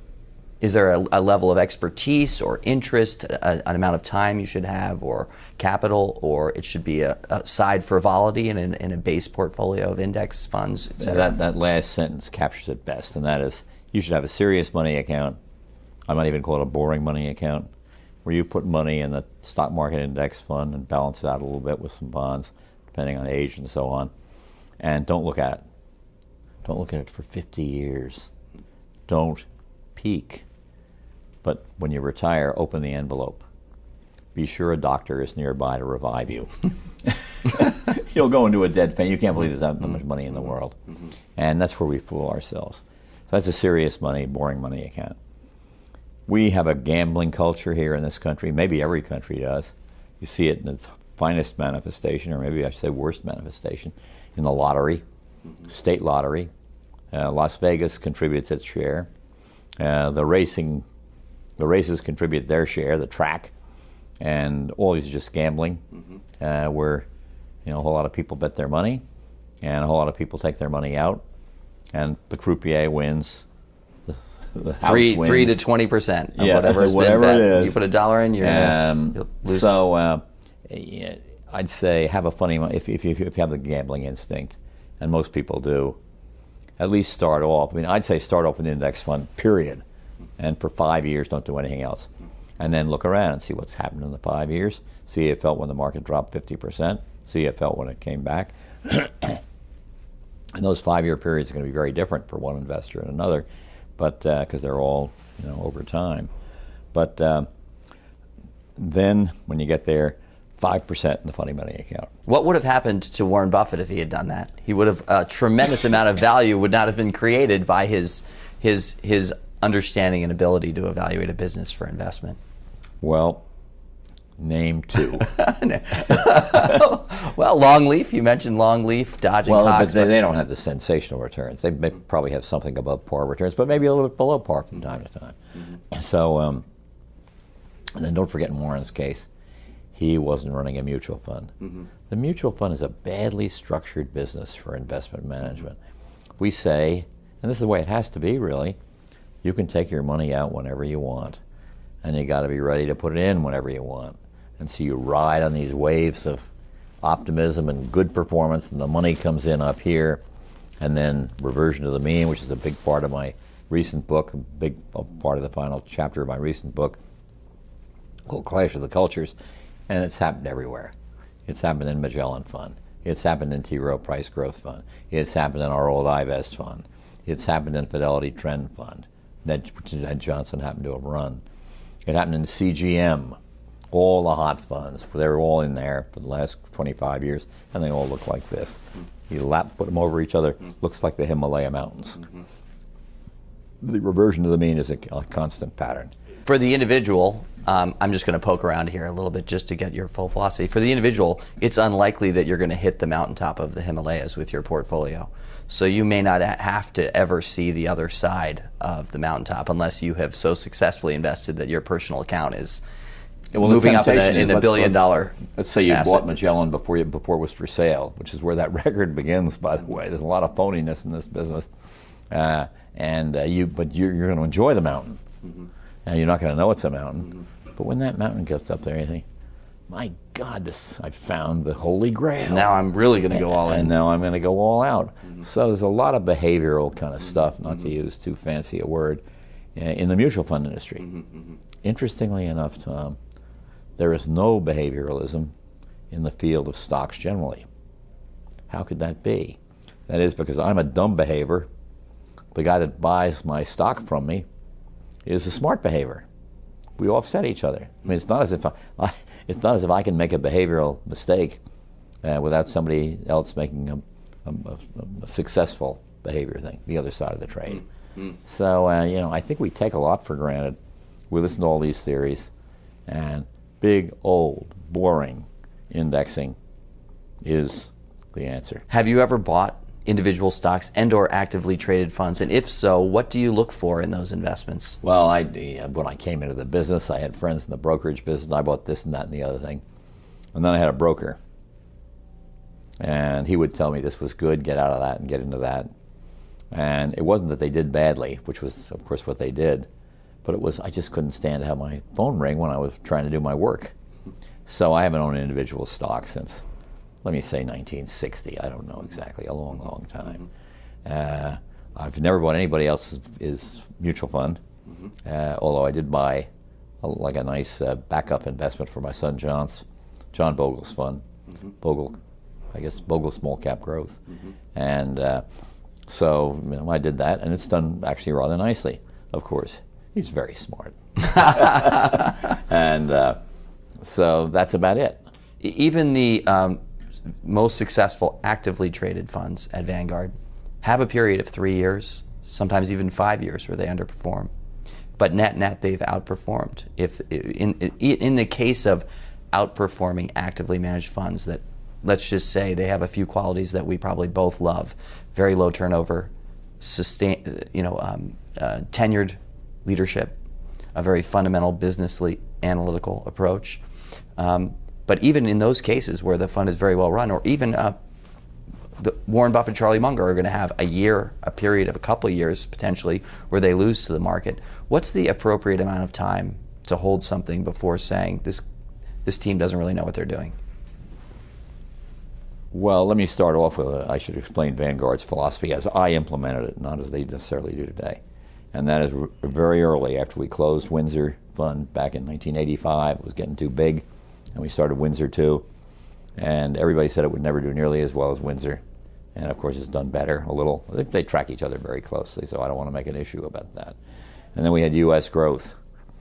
A: Is there a, a level of expertise or interest, a, an amount of time you should have, or capital, or it should be a, a side frivolity in, in, in a base portfolio of index funds, et cetera?
B: That, that last sentence captures it best, and that is, you should have a serious money account I might even call it a boring money account, where you put money in the stock market index fund and balance it out a little bit with some bonds, depending on age and so on, and don't look at it. Don't look at it for fifty years. Don't peek. But when you retire, open the envelope. Be sure a doctor is nearby to revive you. You'll go into a dead faint. You can't believe there's that much money in the world. And that's where we fool ourselves. So that's a serious money, boring money account. We have a gambling culture here in this country. Maybe every country does. You see it in its finest manifestation, or maybe I should say worst manifestation, in the lottery, state lottery. Uh, Las Vegas contributes its share. Uh, the racing, the races contribute their share, the track, and all these are just gambling, mm-hmm. uh, where you know a whole lot of people bet their money, and a whole lot of people take their money out, and the croupier wins. The, the house
A: three,
B: wins.
A: three to twenty percent of
B: yeah,
A: whatever has
B: whatever
A: been bet.
B: It is.
A: You put a dollar in, you're
B: um,
A: gonna lose.
B: So uh, yeah, I'd say have a funny if if if you have the gambling instinct, and most people do. At least start off. I mean, I'd say start off with an index fund, period. And for five years, don't do anything else. And then look around and see what's happened in the five years. See how it felt when the market dropped fifty percent. See how it felt when it came back. And those five-year periods are going to be very different for one investor and another, but because uh, they're all, you know, over time. But um, then when you get there, five percent in the funny money account.
A: What would have happened to Warren Buffett if he had done that? He would have, a tremendous amount of value would not have been created by his his his understanding and ability to evaluate a business for investment.
B: Well, name two.
A: Well, Longleaf, you mentioned Longleaf, Dodging
B: well,
A: Cox.
B: But they, they don't have the sensational returns. They may probably have something above par returns, but maybe a little bit below par from time to time. Mm-hmm. So, um, and then don't forget in Warren's case, he wasn't running a mutual fund. Mm-hmm. The mutual fund is a badly structured business for investment management. We say, and this is the way it has to be really, you can take your money out whenever you want, and you got to be ready to put it in whenever you want. And so you ride on these waves of optimism and good performance, and the money comes in up here, and then reversion to the mean, which is a big part of my recent book, a big part of the final chapter of my recent book, called Clash of the Cultures. And it's happened everywhere. It's happened in Magellan Fund. It's happened in T. Rowe Price Growth Fund. It's happened in our old iVest Fund. It's happened in Fidelity Trend Fund, that Ned Johnson happened to have run. It happened in C G M, all the hot funds. They were all in there for the last twenty-five years, and they all look like this. You lap, put them over each other, looks like the Himalaya Mountains. Mm-hmm. The reversion to the mean is a, a constant pattern.
A: For the individual, um, I'm just going to poke around here a little bit just to get your full philosophy. For the individual, it's unlikely that you're going to hit the mountaintop of the Himalayas with your portfolio. So you may not have to ever see the other side of the mountaintop unless you have so successfully invested that your personal account is yeah, well, moving up in a, in a billion
B: let's,
A: dollar
B: Let's say you
A: asset.
B: bought Magellan before, you, before it was for sale, which is where that record begins, by the way. There's a lot of phoniness in this business. Uh, and uh, you, But you're, you're going to enjoy the mountain. Mm-hmm. And you're not going to know it's a mountain. Mm-hmm. But when that mountain gets up there, you think, my God, this I found the Holy Grail.
A: Now I'm really going to go all in.
B: And now I'm going to go all out. Mm-hmm. So there's a lot of behavioral kind of stuff, not mm-hmm. to use too fancy a word, uh, in the mutual fund industry. Mm-hmm. Interestingly enough, Tom, there is no behavioralism in the field of stocks generally. How could that be? That is because I'm a dumb behavior. The guy that buys my stock from me is a smart behavior. We offset each other. I mean, it's not as if I, I, it's not as if I can make a behavioral mistake uh, without somebody else making a, a, a successful behavior thing, the other side of the trade. Mm-hmm. So, uh, you know, I think we take a lot for granted. We listen to all these theories, and big, old, boring indexing is the answer.
A: Have you ever bought individual stocks and or actively traded funds? And if so, what do you look for in those investments?
B: Well, I, when I came into the business, I had friends in the brokerage business. I bought this and that and the other thing. And then I had a broker. And he would tell me this was good, get out of that and get into that. And it wasn't that they did badly, which was, of course, what they did. But it was, I just couldn't stand to have my phone ring when I was trying to do my work. So I haven't owned an individual stock since, let me say nineteen sixty, I don't know exactly, a long, long time. Uh, I've never bought anybody else's is mutual fund. Mm-hmm. uh, although I did buy a, like a nice uh, backup investment for my son John's, John Bogle's fund. Mm-hmm. Bogle, I guess Bogle Small Cap Growth. Mm-hmm. And uh, so you know, I did that, and it's done actually rather nicely, of course. He's very smart. and uh, so that's about it.
A: Even the um, most successful actively traded funds at Vanguard have a period of three years, sometimes even five years where they underperform. But net net, they've outperformed. If in in the case of outperforming actively managed funds, that let's just say they have a few qualities that we probably both love: very low turnover, sustain, you know, um, uh, tenured leadership, a very fundamental businessly analytical approach. Um, but even in those cases where the fund is very well run, or even uh, the Warren Buffett, Charlie Munger are going to have a year, a period of a couple of years potentially, where they lose to the market. What's the appropriate amount of time to hold something before saying this this team doesn't really know what they're doing?
B: Well, let me start off with, uh, I should explain Vanguard's philosophy as I implemented it, not as they necessarily do today. And that is r- very early after we closed Windsor Fund back in nineteen eighty-five. It was getting too big, and we started Windsor two. And everybody said it would never do nearly as well as Windsor. And of course, it's done better a little. They, they track each other very closely, so I don't want to make an issue about that. And then we had U S Growth,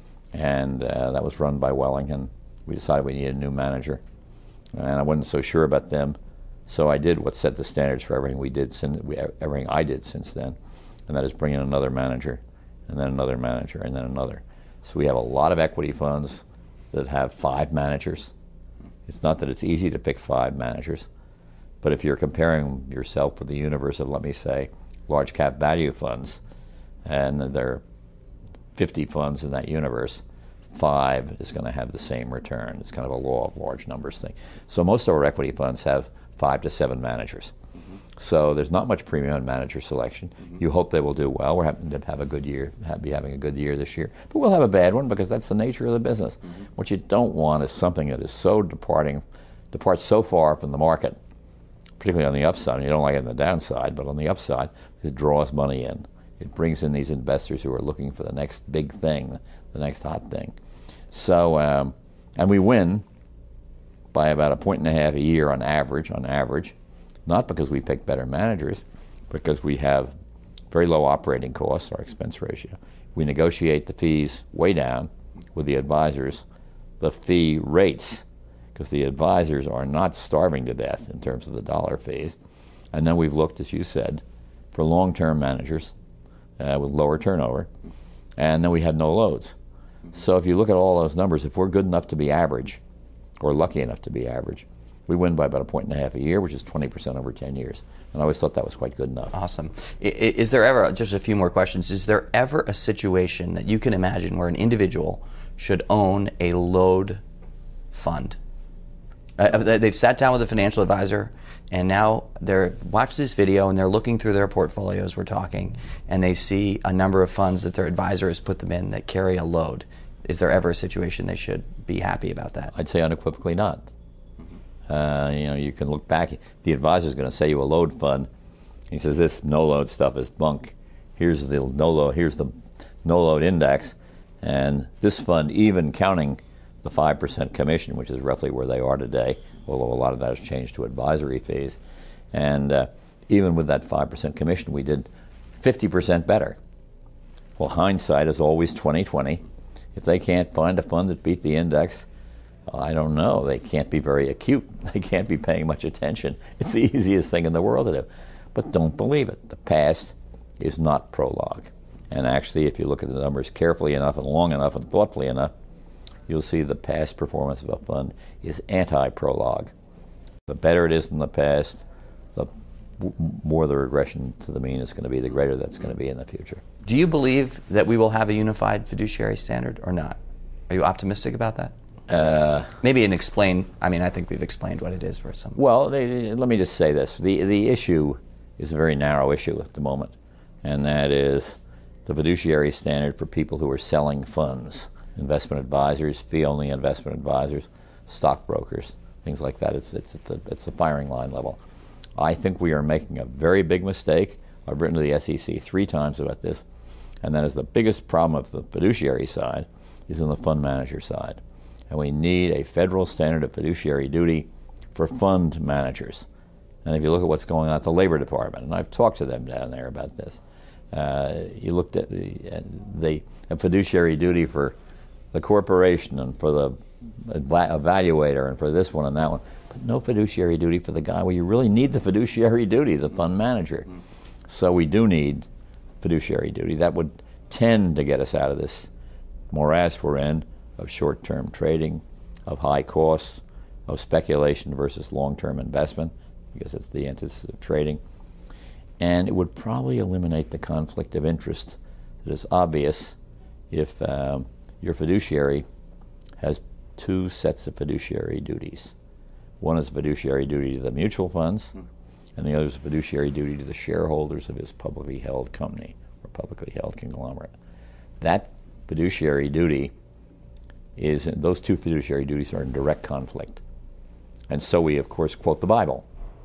B: and uh, that was run by Wellington. We decided we needed a new manager, and I wasn't so sure about them. So I did what set the standards for everything we did, since we, everything I did since then, and that is bring in another manager, and then another manager, and then another. So we have a lot of equity funds that have five managers. It's not that it's easy to pick five managers, but if you're comparing yourself with the universe of, let me say, large cap value funds, and there are fifty funds in that universe, five is going to have the same return. It's kind of a law of large numbers thing. So most of our equity funds have five to seven managers. Mm-hmm. So there's not much premium on manager selection. Mm-hmm. You hope they will do well. We're happy to have a good year, have, be having a good year this year. But we'll have a bad one because that's the nature of the business. Mm-hmm. What you don't want is something that is so departing, departs so far from the market, particularly on the upside. You don't like it on the downside, but on the upside, it draws money in. It brings in these investors who are looking for the next big thing, the next hot thing. So, um, and we win by about a point and a half a year on average, on average, not because we pick better managers, because we have very low operating costs, our expense ratio. We negotiate the fees way down with the advisors, the fee rates, because the advisors are not starving to death in terms of the dollar fees. And then we've looked, as you said, for long-term managers uh, with lower turnover, and then we had no loads. So if you look at all those numbers, if we're good enough to be average, or lucky enough to be average, we win by about a point and a half a year, which is twenty percent over ten years. And I always thought that was quite good enough.
A: Awesome. Is there ever, just a few more questions, is there ever a situation that you can imagine where an individual should own a load fund? Uh, they've sat down with a financial advisor, and now they're watched this video and they're looking through their portfolios, we're talking, and they see a number of funds that their advisor has put them in that carry a load. Is there ever a situation they should be happy about that?
B: I'd say unequivocally not. Uh, you know, you can look back. The advisor's going to sell you a load fund. He says this no load stuff is bunk. Here's the no load. Here's the no load index, and this fund, even counting the five percent commission, which is roughly where they are today, although a lot of that has changed to advisory fees, and uh, even with that five percent commission, we did fifty percent better. Well, hindsight is always twenty twenty. If they can't find a fund that beat the index, I don't know. They can't be very acute. They can't be paying much attention. It's the easiest thing in the world to do. But don't believe it. The past is not prologue. And actually, if you look at the numbers carefully enough and long enough and thoughtfully enough, you'll see the past performance of a fund is anti-prologue. The better it is in the past, the more the regression to the mean is going to be, the greater that's going to be in the future.
A: Do you believe that we will have a unified fiduciary standard or not? Are you optimistic about that? Uh, Maybe an explain, I mean, I think we've explained what it is for some.
B: Well, they, let me just say this. The, the issue is a very narrow issue at the moment, and that is the fiduciary standard for people who are selling funds, investment advisors, fee-only investment advisors, stockbrokers, things like that. It's, it's, it's, a, it's a firing line level. I think we are making a very big mistake. I've written to the S E C three times about this. And that is the biggest problem of the fiduciary side is on the fund manager side. And we need a federal standard of fiduciary duty for fund managers. And if you look at what's going on at the Labor Department, and I've talked to them down there about this, uh, you looked at the, uh, the a fiduciary duty for the corporation and for the eva- evaluator and for this one and that one, but no fiduciary duty for the guy where you really need the fiduciary duty, the fund manager. Mm-hmm. So we do need fiduciary duty. That would tend to get us out of this morass we're in of short-term trading, of high costs, of speculation versus long-term investment, because it's the antithesis of trading. And it would probably eliminate the conflict of interest that is obvious if um, your fiduciary has two sets of fiduciary duties. One is fiduciary duty to the mutual funds, mm. and the other is fiduciary duty to the shareholders of his publicly held company or publicly held conglomerate. That fiduciary duty is, those two fiduciary duties are in direct conflict. And so we, of course, quote the Bible.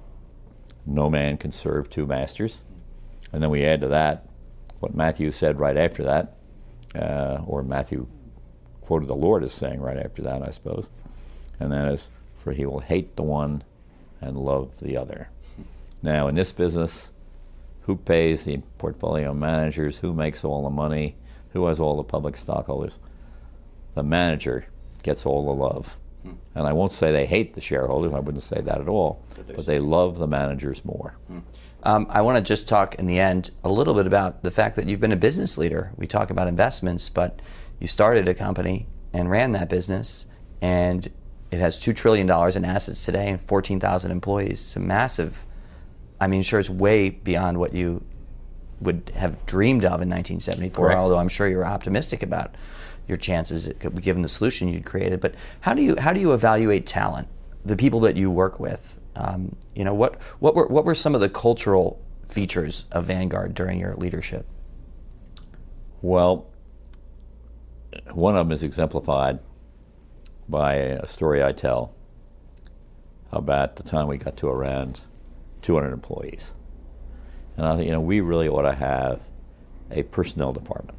B: No man can serve two masters. And then we add to that what Matthew said right after that, uh, or Matthew quoted the Lord as saying right after that, I suppose. And that is, for he will hate the one and love the other. Now, in this business, who pays the portfolio managers? Who makes all the money? Who has all the public stockholders? The manager gets all the love. Hmm. And I won't say they hate the shareholders, I wouldn't say that at all, but, but they love the managers more.
A: Hmm. Um, I want to just talk in the end a little bit about the fact that you've been a business leader. We talk about investments, but you started a company and ran that business, and it has two trillion dollars in assets today and fourteen thousand employees. It's a massive, I mean, sure, it's way beyond what you would have dreamed of in nineteen seventy-four,
B: Correct.
A: Although I'm sure you're optimistic about your chances given the solution you'd created. But how do you how do you evaluate talent, the people that you work with? Um, you know, what what were what were some of the cultural features of Vanguard during your leadership?
B: Well, one of them is exemplified by a story I tell about the time we got to around two hundred employees. And I think, you know, we really ought to have a personnel department.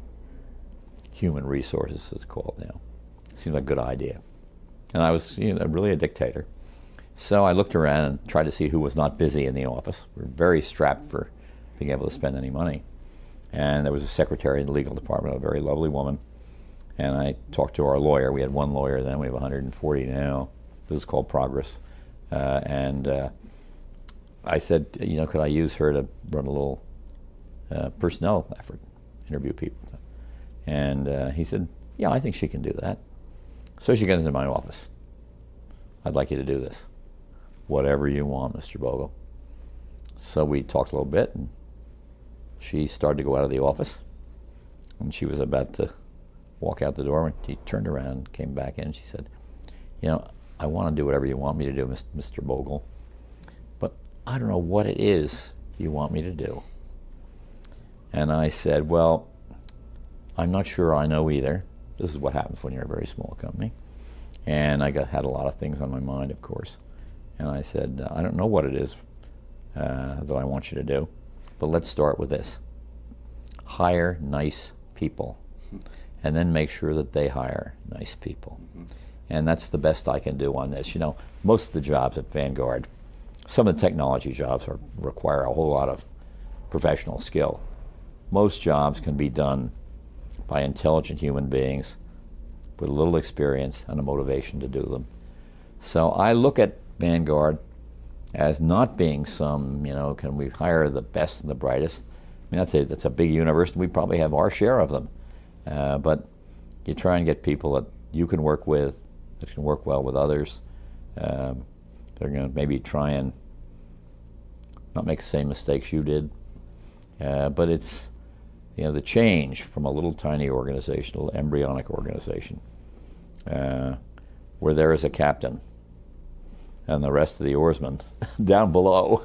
B: Human resources is called now. Seems like a good idea. And I was, you know, really a dictator. So I looked around and tried to see who was not busy in the office. We were very strapped for being able to spend any money. And there was a secretary in the legal department, a very lovely woman. And I talked to our lawyer. We had one lawyer then, we have one hundred forty now. This is called Progress. Uh, and uh, I said, you know, could I use her to run a little uh, personnel effort, interview people? And uh, he said, yeah, I think she can do that. So she got into my office. I'd like you to do this. Whatever you want, Mister Bogle. So we talked a little bit, and she started to go out of the office. And she was about to walk out the door when she turned around, came back in, and she said, you know, I want to do whatever you want me to do, Mister Bogle, but I don't know what it is you want me to do. And I said, well, I'm not sure I know either. This is what happens when you're a very small company. And I got, had a lot of things on my mind, of course. And I said, I don't know what it is uh, that I want you to do, but let's start with this. Hire nice people, and then make sure that they hire nice people. Mm-hmm. And that's the best I can do on this. You know, most of the jobs at Vanguard, some of the technology jobs are, require a whole lot of professional skill. Most jobs can be done by intelligent human beings with a little experience and a motivation to do them. So I look at Vanguard as not being some, you know, can we hire the best and the brightest? I mean, that's a, that's a big universe, and we probably have our share of them. Uh, but you try and get people that you can work with, that can work well with others. Um, they're going to maybe try and not make the same mistakes you did. Uh, but it's, you know, the change from a little tiny organization, a little embryonic organization, uh, where there is a captain and the rest of the oarsmen down below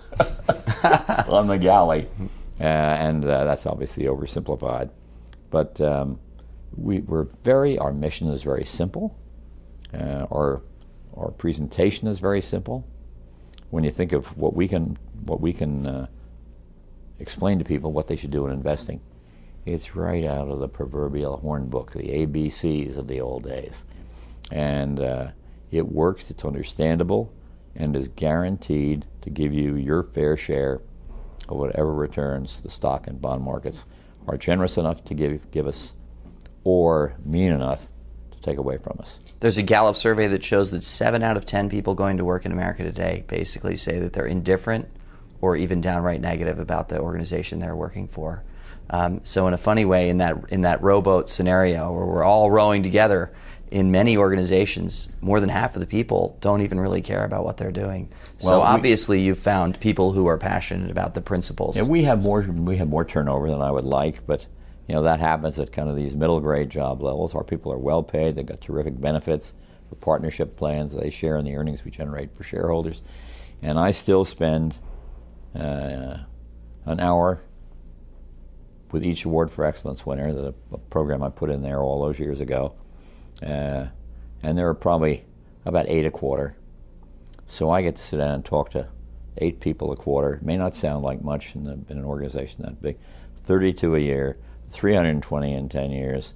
B: on the galley. Uh, and uh, that's obviously oversimplified. But um, we, we're very, our mission is very simple. Uh, our, our presentation is very simple. When you think of what we can, what we can uh, explain to people what they should do in investing, It's right out of the proverbial horn book, the A B Cs of the old days. And uh, it works, it's understandable, and is guaranteed to give you your fair share of whatever returns the stock and bond markets are generous enough to give, give us, or mean enough to take away from us.
A: There's a Gallup survey that shows that seven out of ten people going to work in America today basically say that they're indifferent or even downright negative about the organization they're working for. Um, so in a funny way, in that in that rowboat scenario where we're all rowing together, in many organizations, more than half of the people don't even really care about what they're doing. So
B: well, we,
A: obviously, you've found people who are passionate about the principles.
B: Yeah, we have more we have more turnover than I would like, but you know that happens at kind of these middle grade job levels. Our people are well paid. They've got terrific benefits, the partnership plans. They share in the earnings we generate for shareholders, and I still spend uh, an hour with each Award for Excellence winner, that a, a program I put in there all those years ago. Uh, and there are probably about eight a quarter. So I get to sit down and talk to eight people a quarter. It may not sound like much in, the, in an organization that big. thirty-two a year, three hundred twenty in ten years,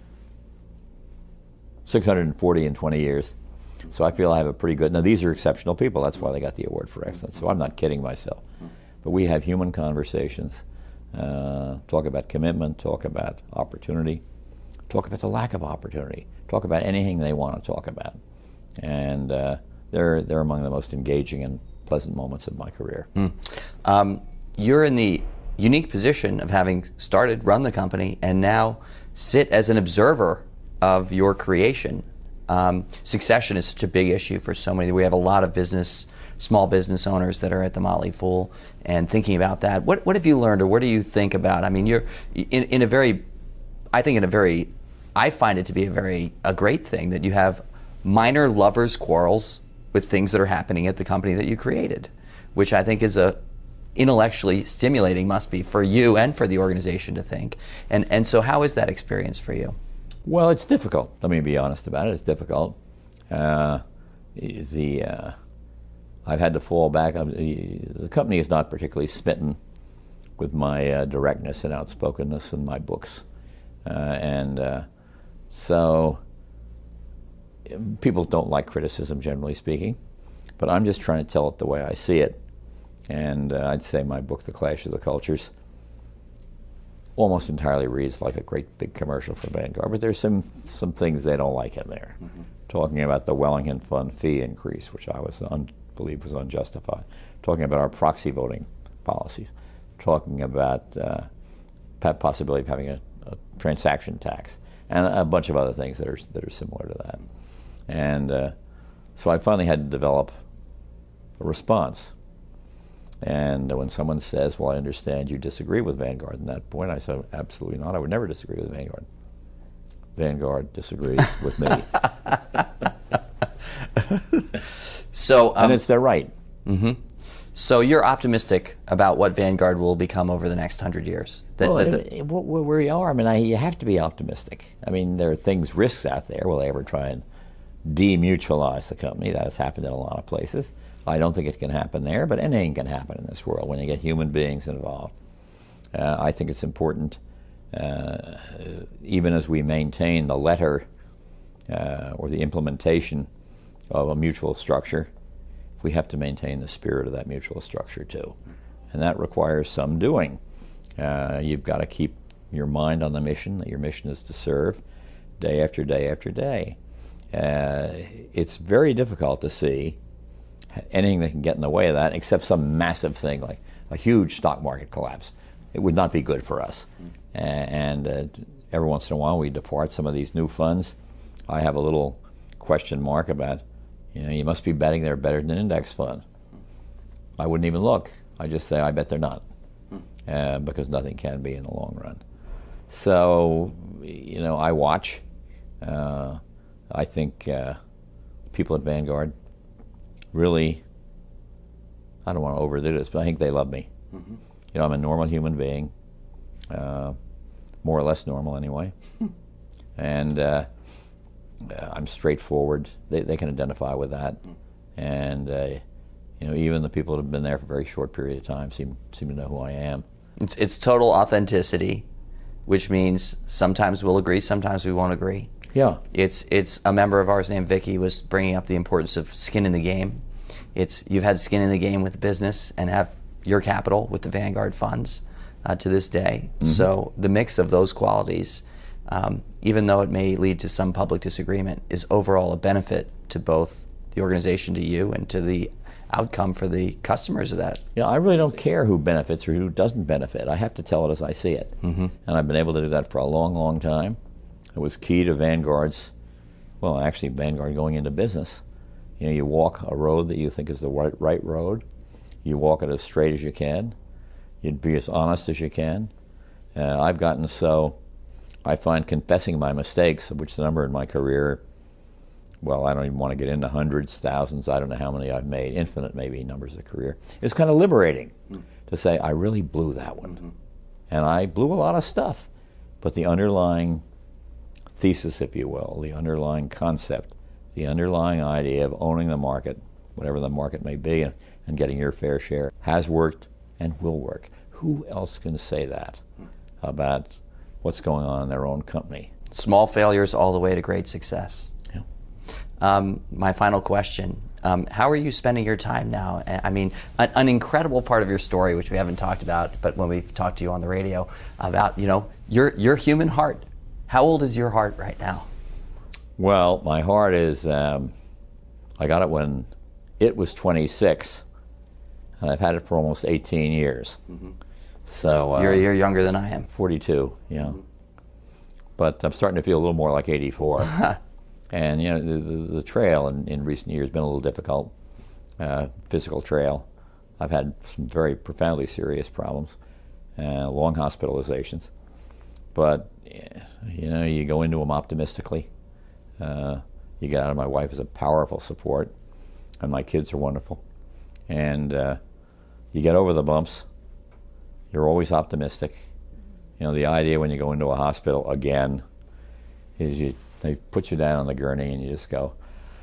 B: six hundred forty in twenty years. So I feel I have a pretty good, now these are exceptional people, that's why they got the Award for Excellence, so I'm not kidding myself. But we have human conversations, uh, talk about commitment, talk about opportunity, talk about the lack of opportunity, talk about anything they want to talk about. And uh, they're, they're among the most engaging and pleasant moments of my career.
A: Mm. Um, you're in the unique position of having started, run the company, and now sit as an observer of your creation. Um, succession is such a big issue for so many. We have a lot of business, small business owners that are at the Motley Fool and thinking about that. What, what have you learned, or what do you think about? I mean, you're in, in a very, I think in a very, I find it to be a very, a great thing that you have minor lovers' quarrels with things that are happening at the company that you created, which I think is a intellectually stimulating, must be, for you and for the organization to think. And and so how is that experience for you?
B: Well, it's difficult. Let me be honest about it. It's difficult. Uh, the uh, I've had to fall back. The company is not particularly smitten with my uh, directness and outspokenness in my books, uh, and uh, so people don't like criticism, generally speaking. But I'm just trying to tell it the way I see it. And uh, I'd say my book, The Clash of the Cultures, almost entirely reads like a great big commercial for Vanguard, but there's some some things they don't like in there. Mm-hmm. Talking about the Wellington Fund fee increase, which I was un- believe was unjustified. Talking about our proxy voting policies. Talking about uh, possibility of having a, a transaction tax, and a bunch of other things that are that are similar to that. And uh, so I finally had to develop a response. And when someone says, well, I understand you disagree with Vanguard at that point, I said, absolutely not. I would never disagree with Vanguard. Vanguard disagrees with me.
A: So, um,
B: and it's their right.
A: Mm-hmm. So you're optimistic about what Vanguard will become over the next hundred years? That,
B: well,
A: that,
B: that, it, where we are, I mean, I, you have to be optimistic. I mean, there are things, risks out there. Will they ever try and demutualize the company? That has happened in a lot of places. I don't think it can happen there, but anything can happen in this world when you get human beings involved. Uh, I think it's important, uh, even as we maintain the letter uh, or the implementation of a mutual structure, we have to maintain the spirit of that mutual structure too. And that requires some doing. Uh, you've got to keep your mind on the mission, that your mission is to serve day after day after day. Uh, it's very difficult to see anything that can get in the way of that, except some massive thing like a huge stock market collapse. It would not be good for us. Mm-hmm. And uh, every once in a while we depart some of these new funds. I have a little question mark about, you know, you must be betting they're better than an index fund. Mm-hmm. I wouldn't even look. I just say I bet they're not, mm-hmm. uh, because nothing can be in the long run. So, you know, I watch. Uh, I think uh, people at Vanguard really, I don't want to overdo this, but I think they love me. Mm-hmm. You know, I'm a normal human being, uh, more or less normal anyway, and uh, I'm straightforward. They, they can identify with that, and uh, you know, even the people that have been there for a very short period of time seem seem to know who I am.
A: It's, it's total authenticity, which means sometimes we'll agree, sometimes we won't agree.
B: Yeah.
A: It's it's a member of ours named Vicky was bringing up the importance of skin in the game. It's you've had skin in the game with the business and have your capital with the Vanguard funds uh, to this day. Mm-hmm. So the mix of those qualities, um, even though it may lead to some public disagreement, is overall a benefit to both the organization, to you, and to the outcome for the customers of that.
B: Yeah, I really don't care who benefits or who doesn't benefit. I have to tell it as I see it. Mm-hmm. And I've been able to do that for a long, long time. It was key to Vanguard's, well, actually Vanguard going into business. You know, you walk a road that you think is the right, right road. You walk it as straight as you can. You'd be as honest as you can. Uh, I've gotten so, I find confessing my mistakes, which the number in my career, well, I don't even want to get into hundreds, thousands, I don't know how many I've made, infinite maybe numbers of career. It's kind of liberating mm. to say, I really blew that one. Mm-hmm. And I blew a lot of stuff. But the underlying thesis, if you will, the underlying concept, the underlying idea of owning the market, whatever the market may be, and, and getting your fair share, has worked and will work. Who else can say that about what's going on in their own company?
A: Small failures all the way to great success. Um, my final question, um, how are you spending your time now? I mean, an, an incredible part of your story, which we haven't talked about, but when we've talked to you on the radio, about, you know, your, your human heart. How old is your heart right now?
B: Well, my heart is, um, I got it when it was twenty-six, and I've had it for almost eighteen years. Mm-hmm. So uh,
A: You're a year younger than I am.
B: forty-two, yeah. Mm-hmm. But I'm starting to feel a little more like eighty-four. And you know, the, the, the trail in, in recent years has been a little difficult, uh, physical trail. I've had some very profoundly serious problems, uh, long hospitalizations. But you know, you go into them optimistically. Uh, you get out of my wife as a powerful support, and my kids are wonderful. And uh, you get over the bumps. You're always optimistic. You know, the idea when you go into a hospital again is you. They put you down on the gurney and you just go,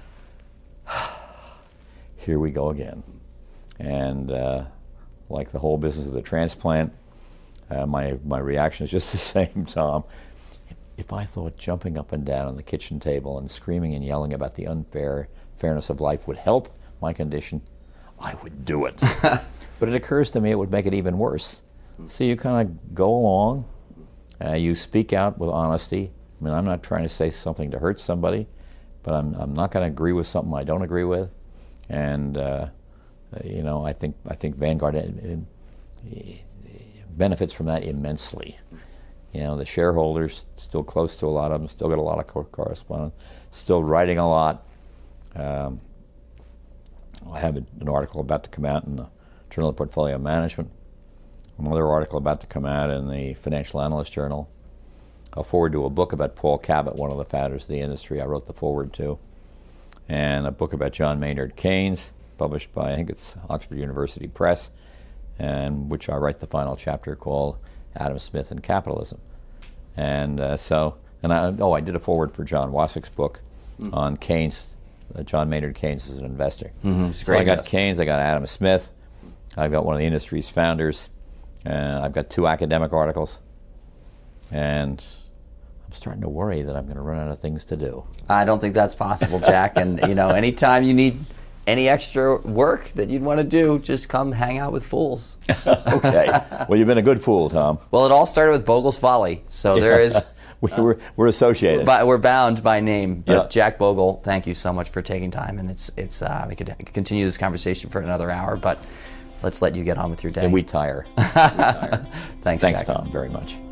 B: here we go again. And uh, like the whole business of the transplant, uh, my, my reaction is just the same, Tom. If I thought jumping up and down on the kitchen table and screaming and yelling about the unfair fairness of life would help my condition, I would do it. But it occurs to me it would make it even worse. So you kind of go along, uh, you speak out with honesty. I mean, I'm not trying to say something to hurt somebody, but I'm, I'm not going to agree with something I don't agree with. And, uh, you know, I think, I think Vanguard it, it benefits from that immensely. You know, the shareholders, still close to a lot of them, still got a lot of co- correspondence, still writing a lot. Um, I have a, an article about to come out in the Journal of Portfolio Management, another article about to come out in the Financial Analyst Journal. I'll forward to a book about Paul Cabot, one of the founders of the industry. I wrote the forward to. And a book about John Maynard Keynes, published by, I think it's Oxford University Press, and which I write the final chapter called Adam Smith and Capitalism. And uh, so, and I, oh, I did a forward for John Wassik's book mm. on Keynes, uh, John Maynard Keynes as an investor.
A: Mm-hmm.
B: So I got yes. Keynes, I got Adam Smith, I've got one of the industry's founders, uh, I've got two academic articles, and I'm starting to worry that I'm going to run out of things to do.
A: I don't think that's possible, Jack. And you know, anytime you need any extra work that you'd want to do, just come hang out with fools.
B: Okay. Well, you've been a good fool, Tom.
A: Well, it all started with Bogle's Folly, so yeah. there is.
B: we, we're we're associated.
A: But we're bound by name. But
B: yeah.
A: Jack Bogle, thank you so much for taking time, and it's it's uh, we could continue this conversation for another hour, but let's let you get on with your day.
B: And we tire. we
A: tire. Thanks,
B: Thanks,
A: Jack.
B: Tom, very much.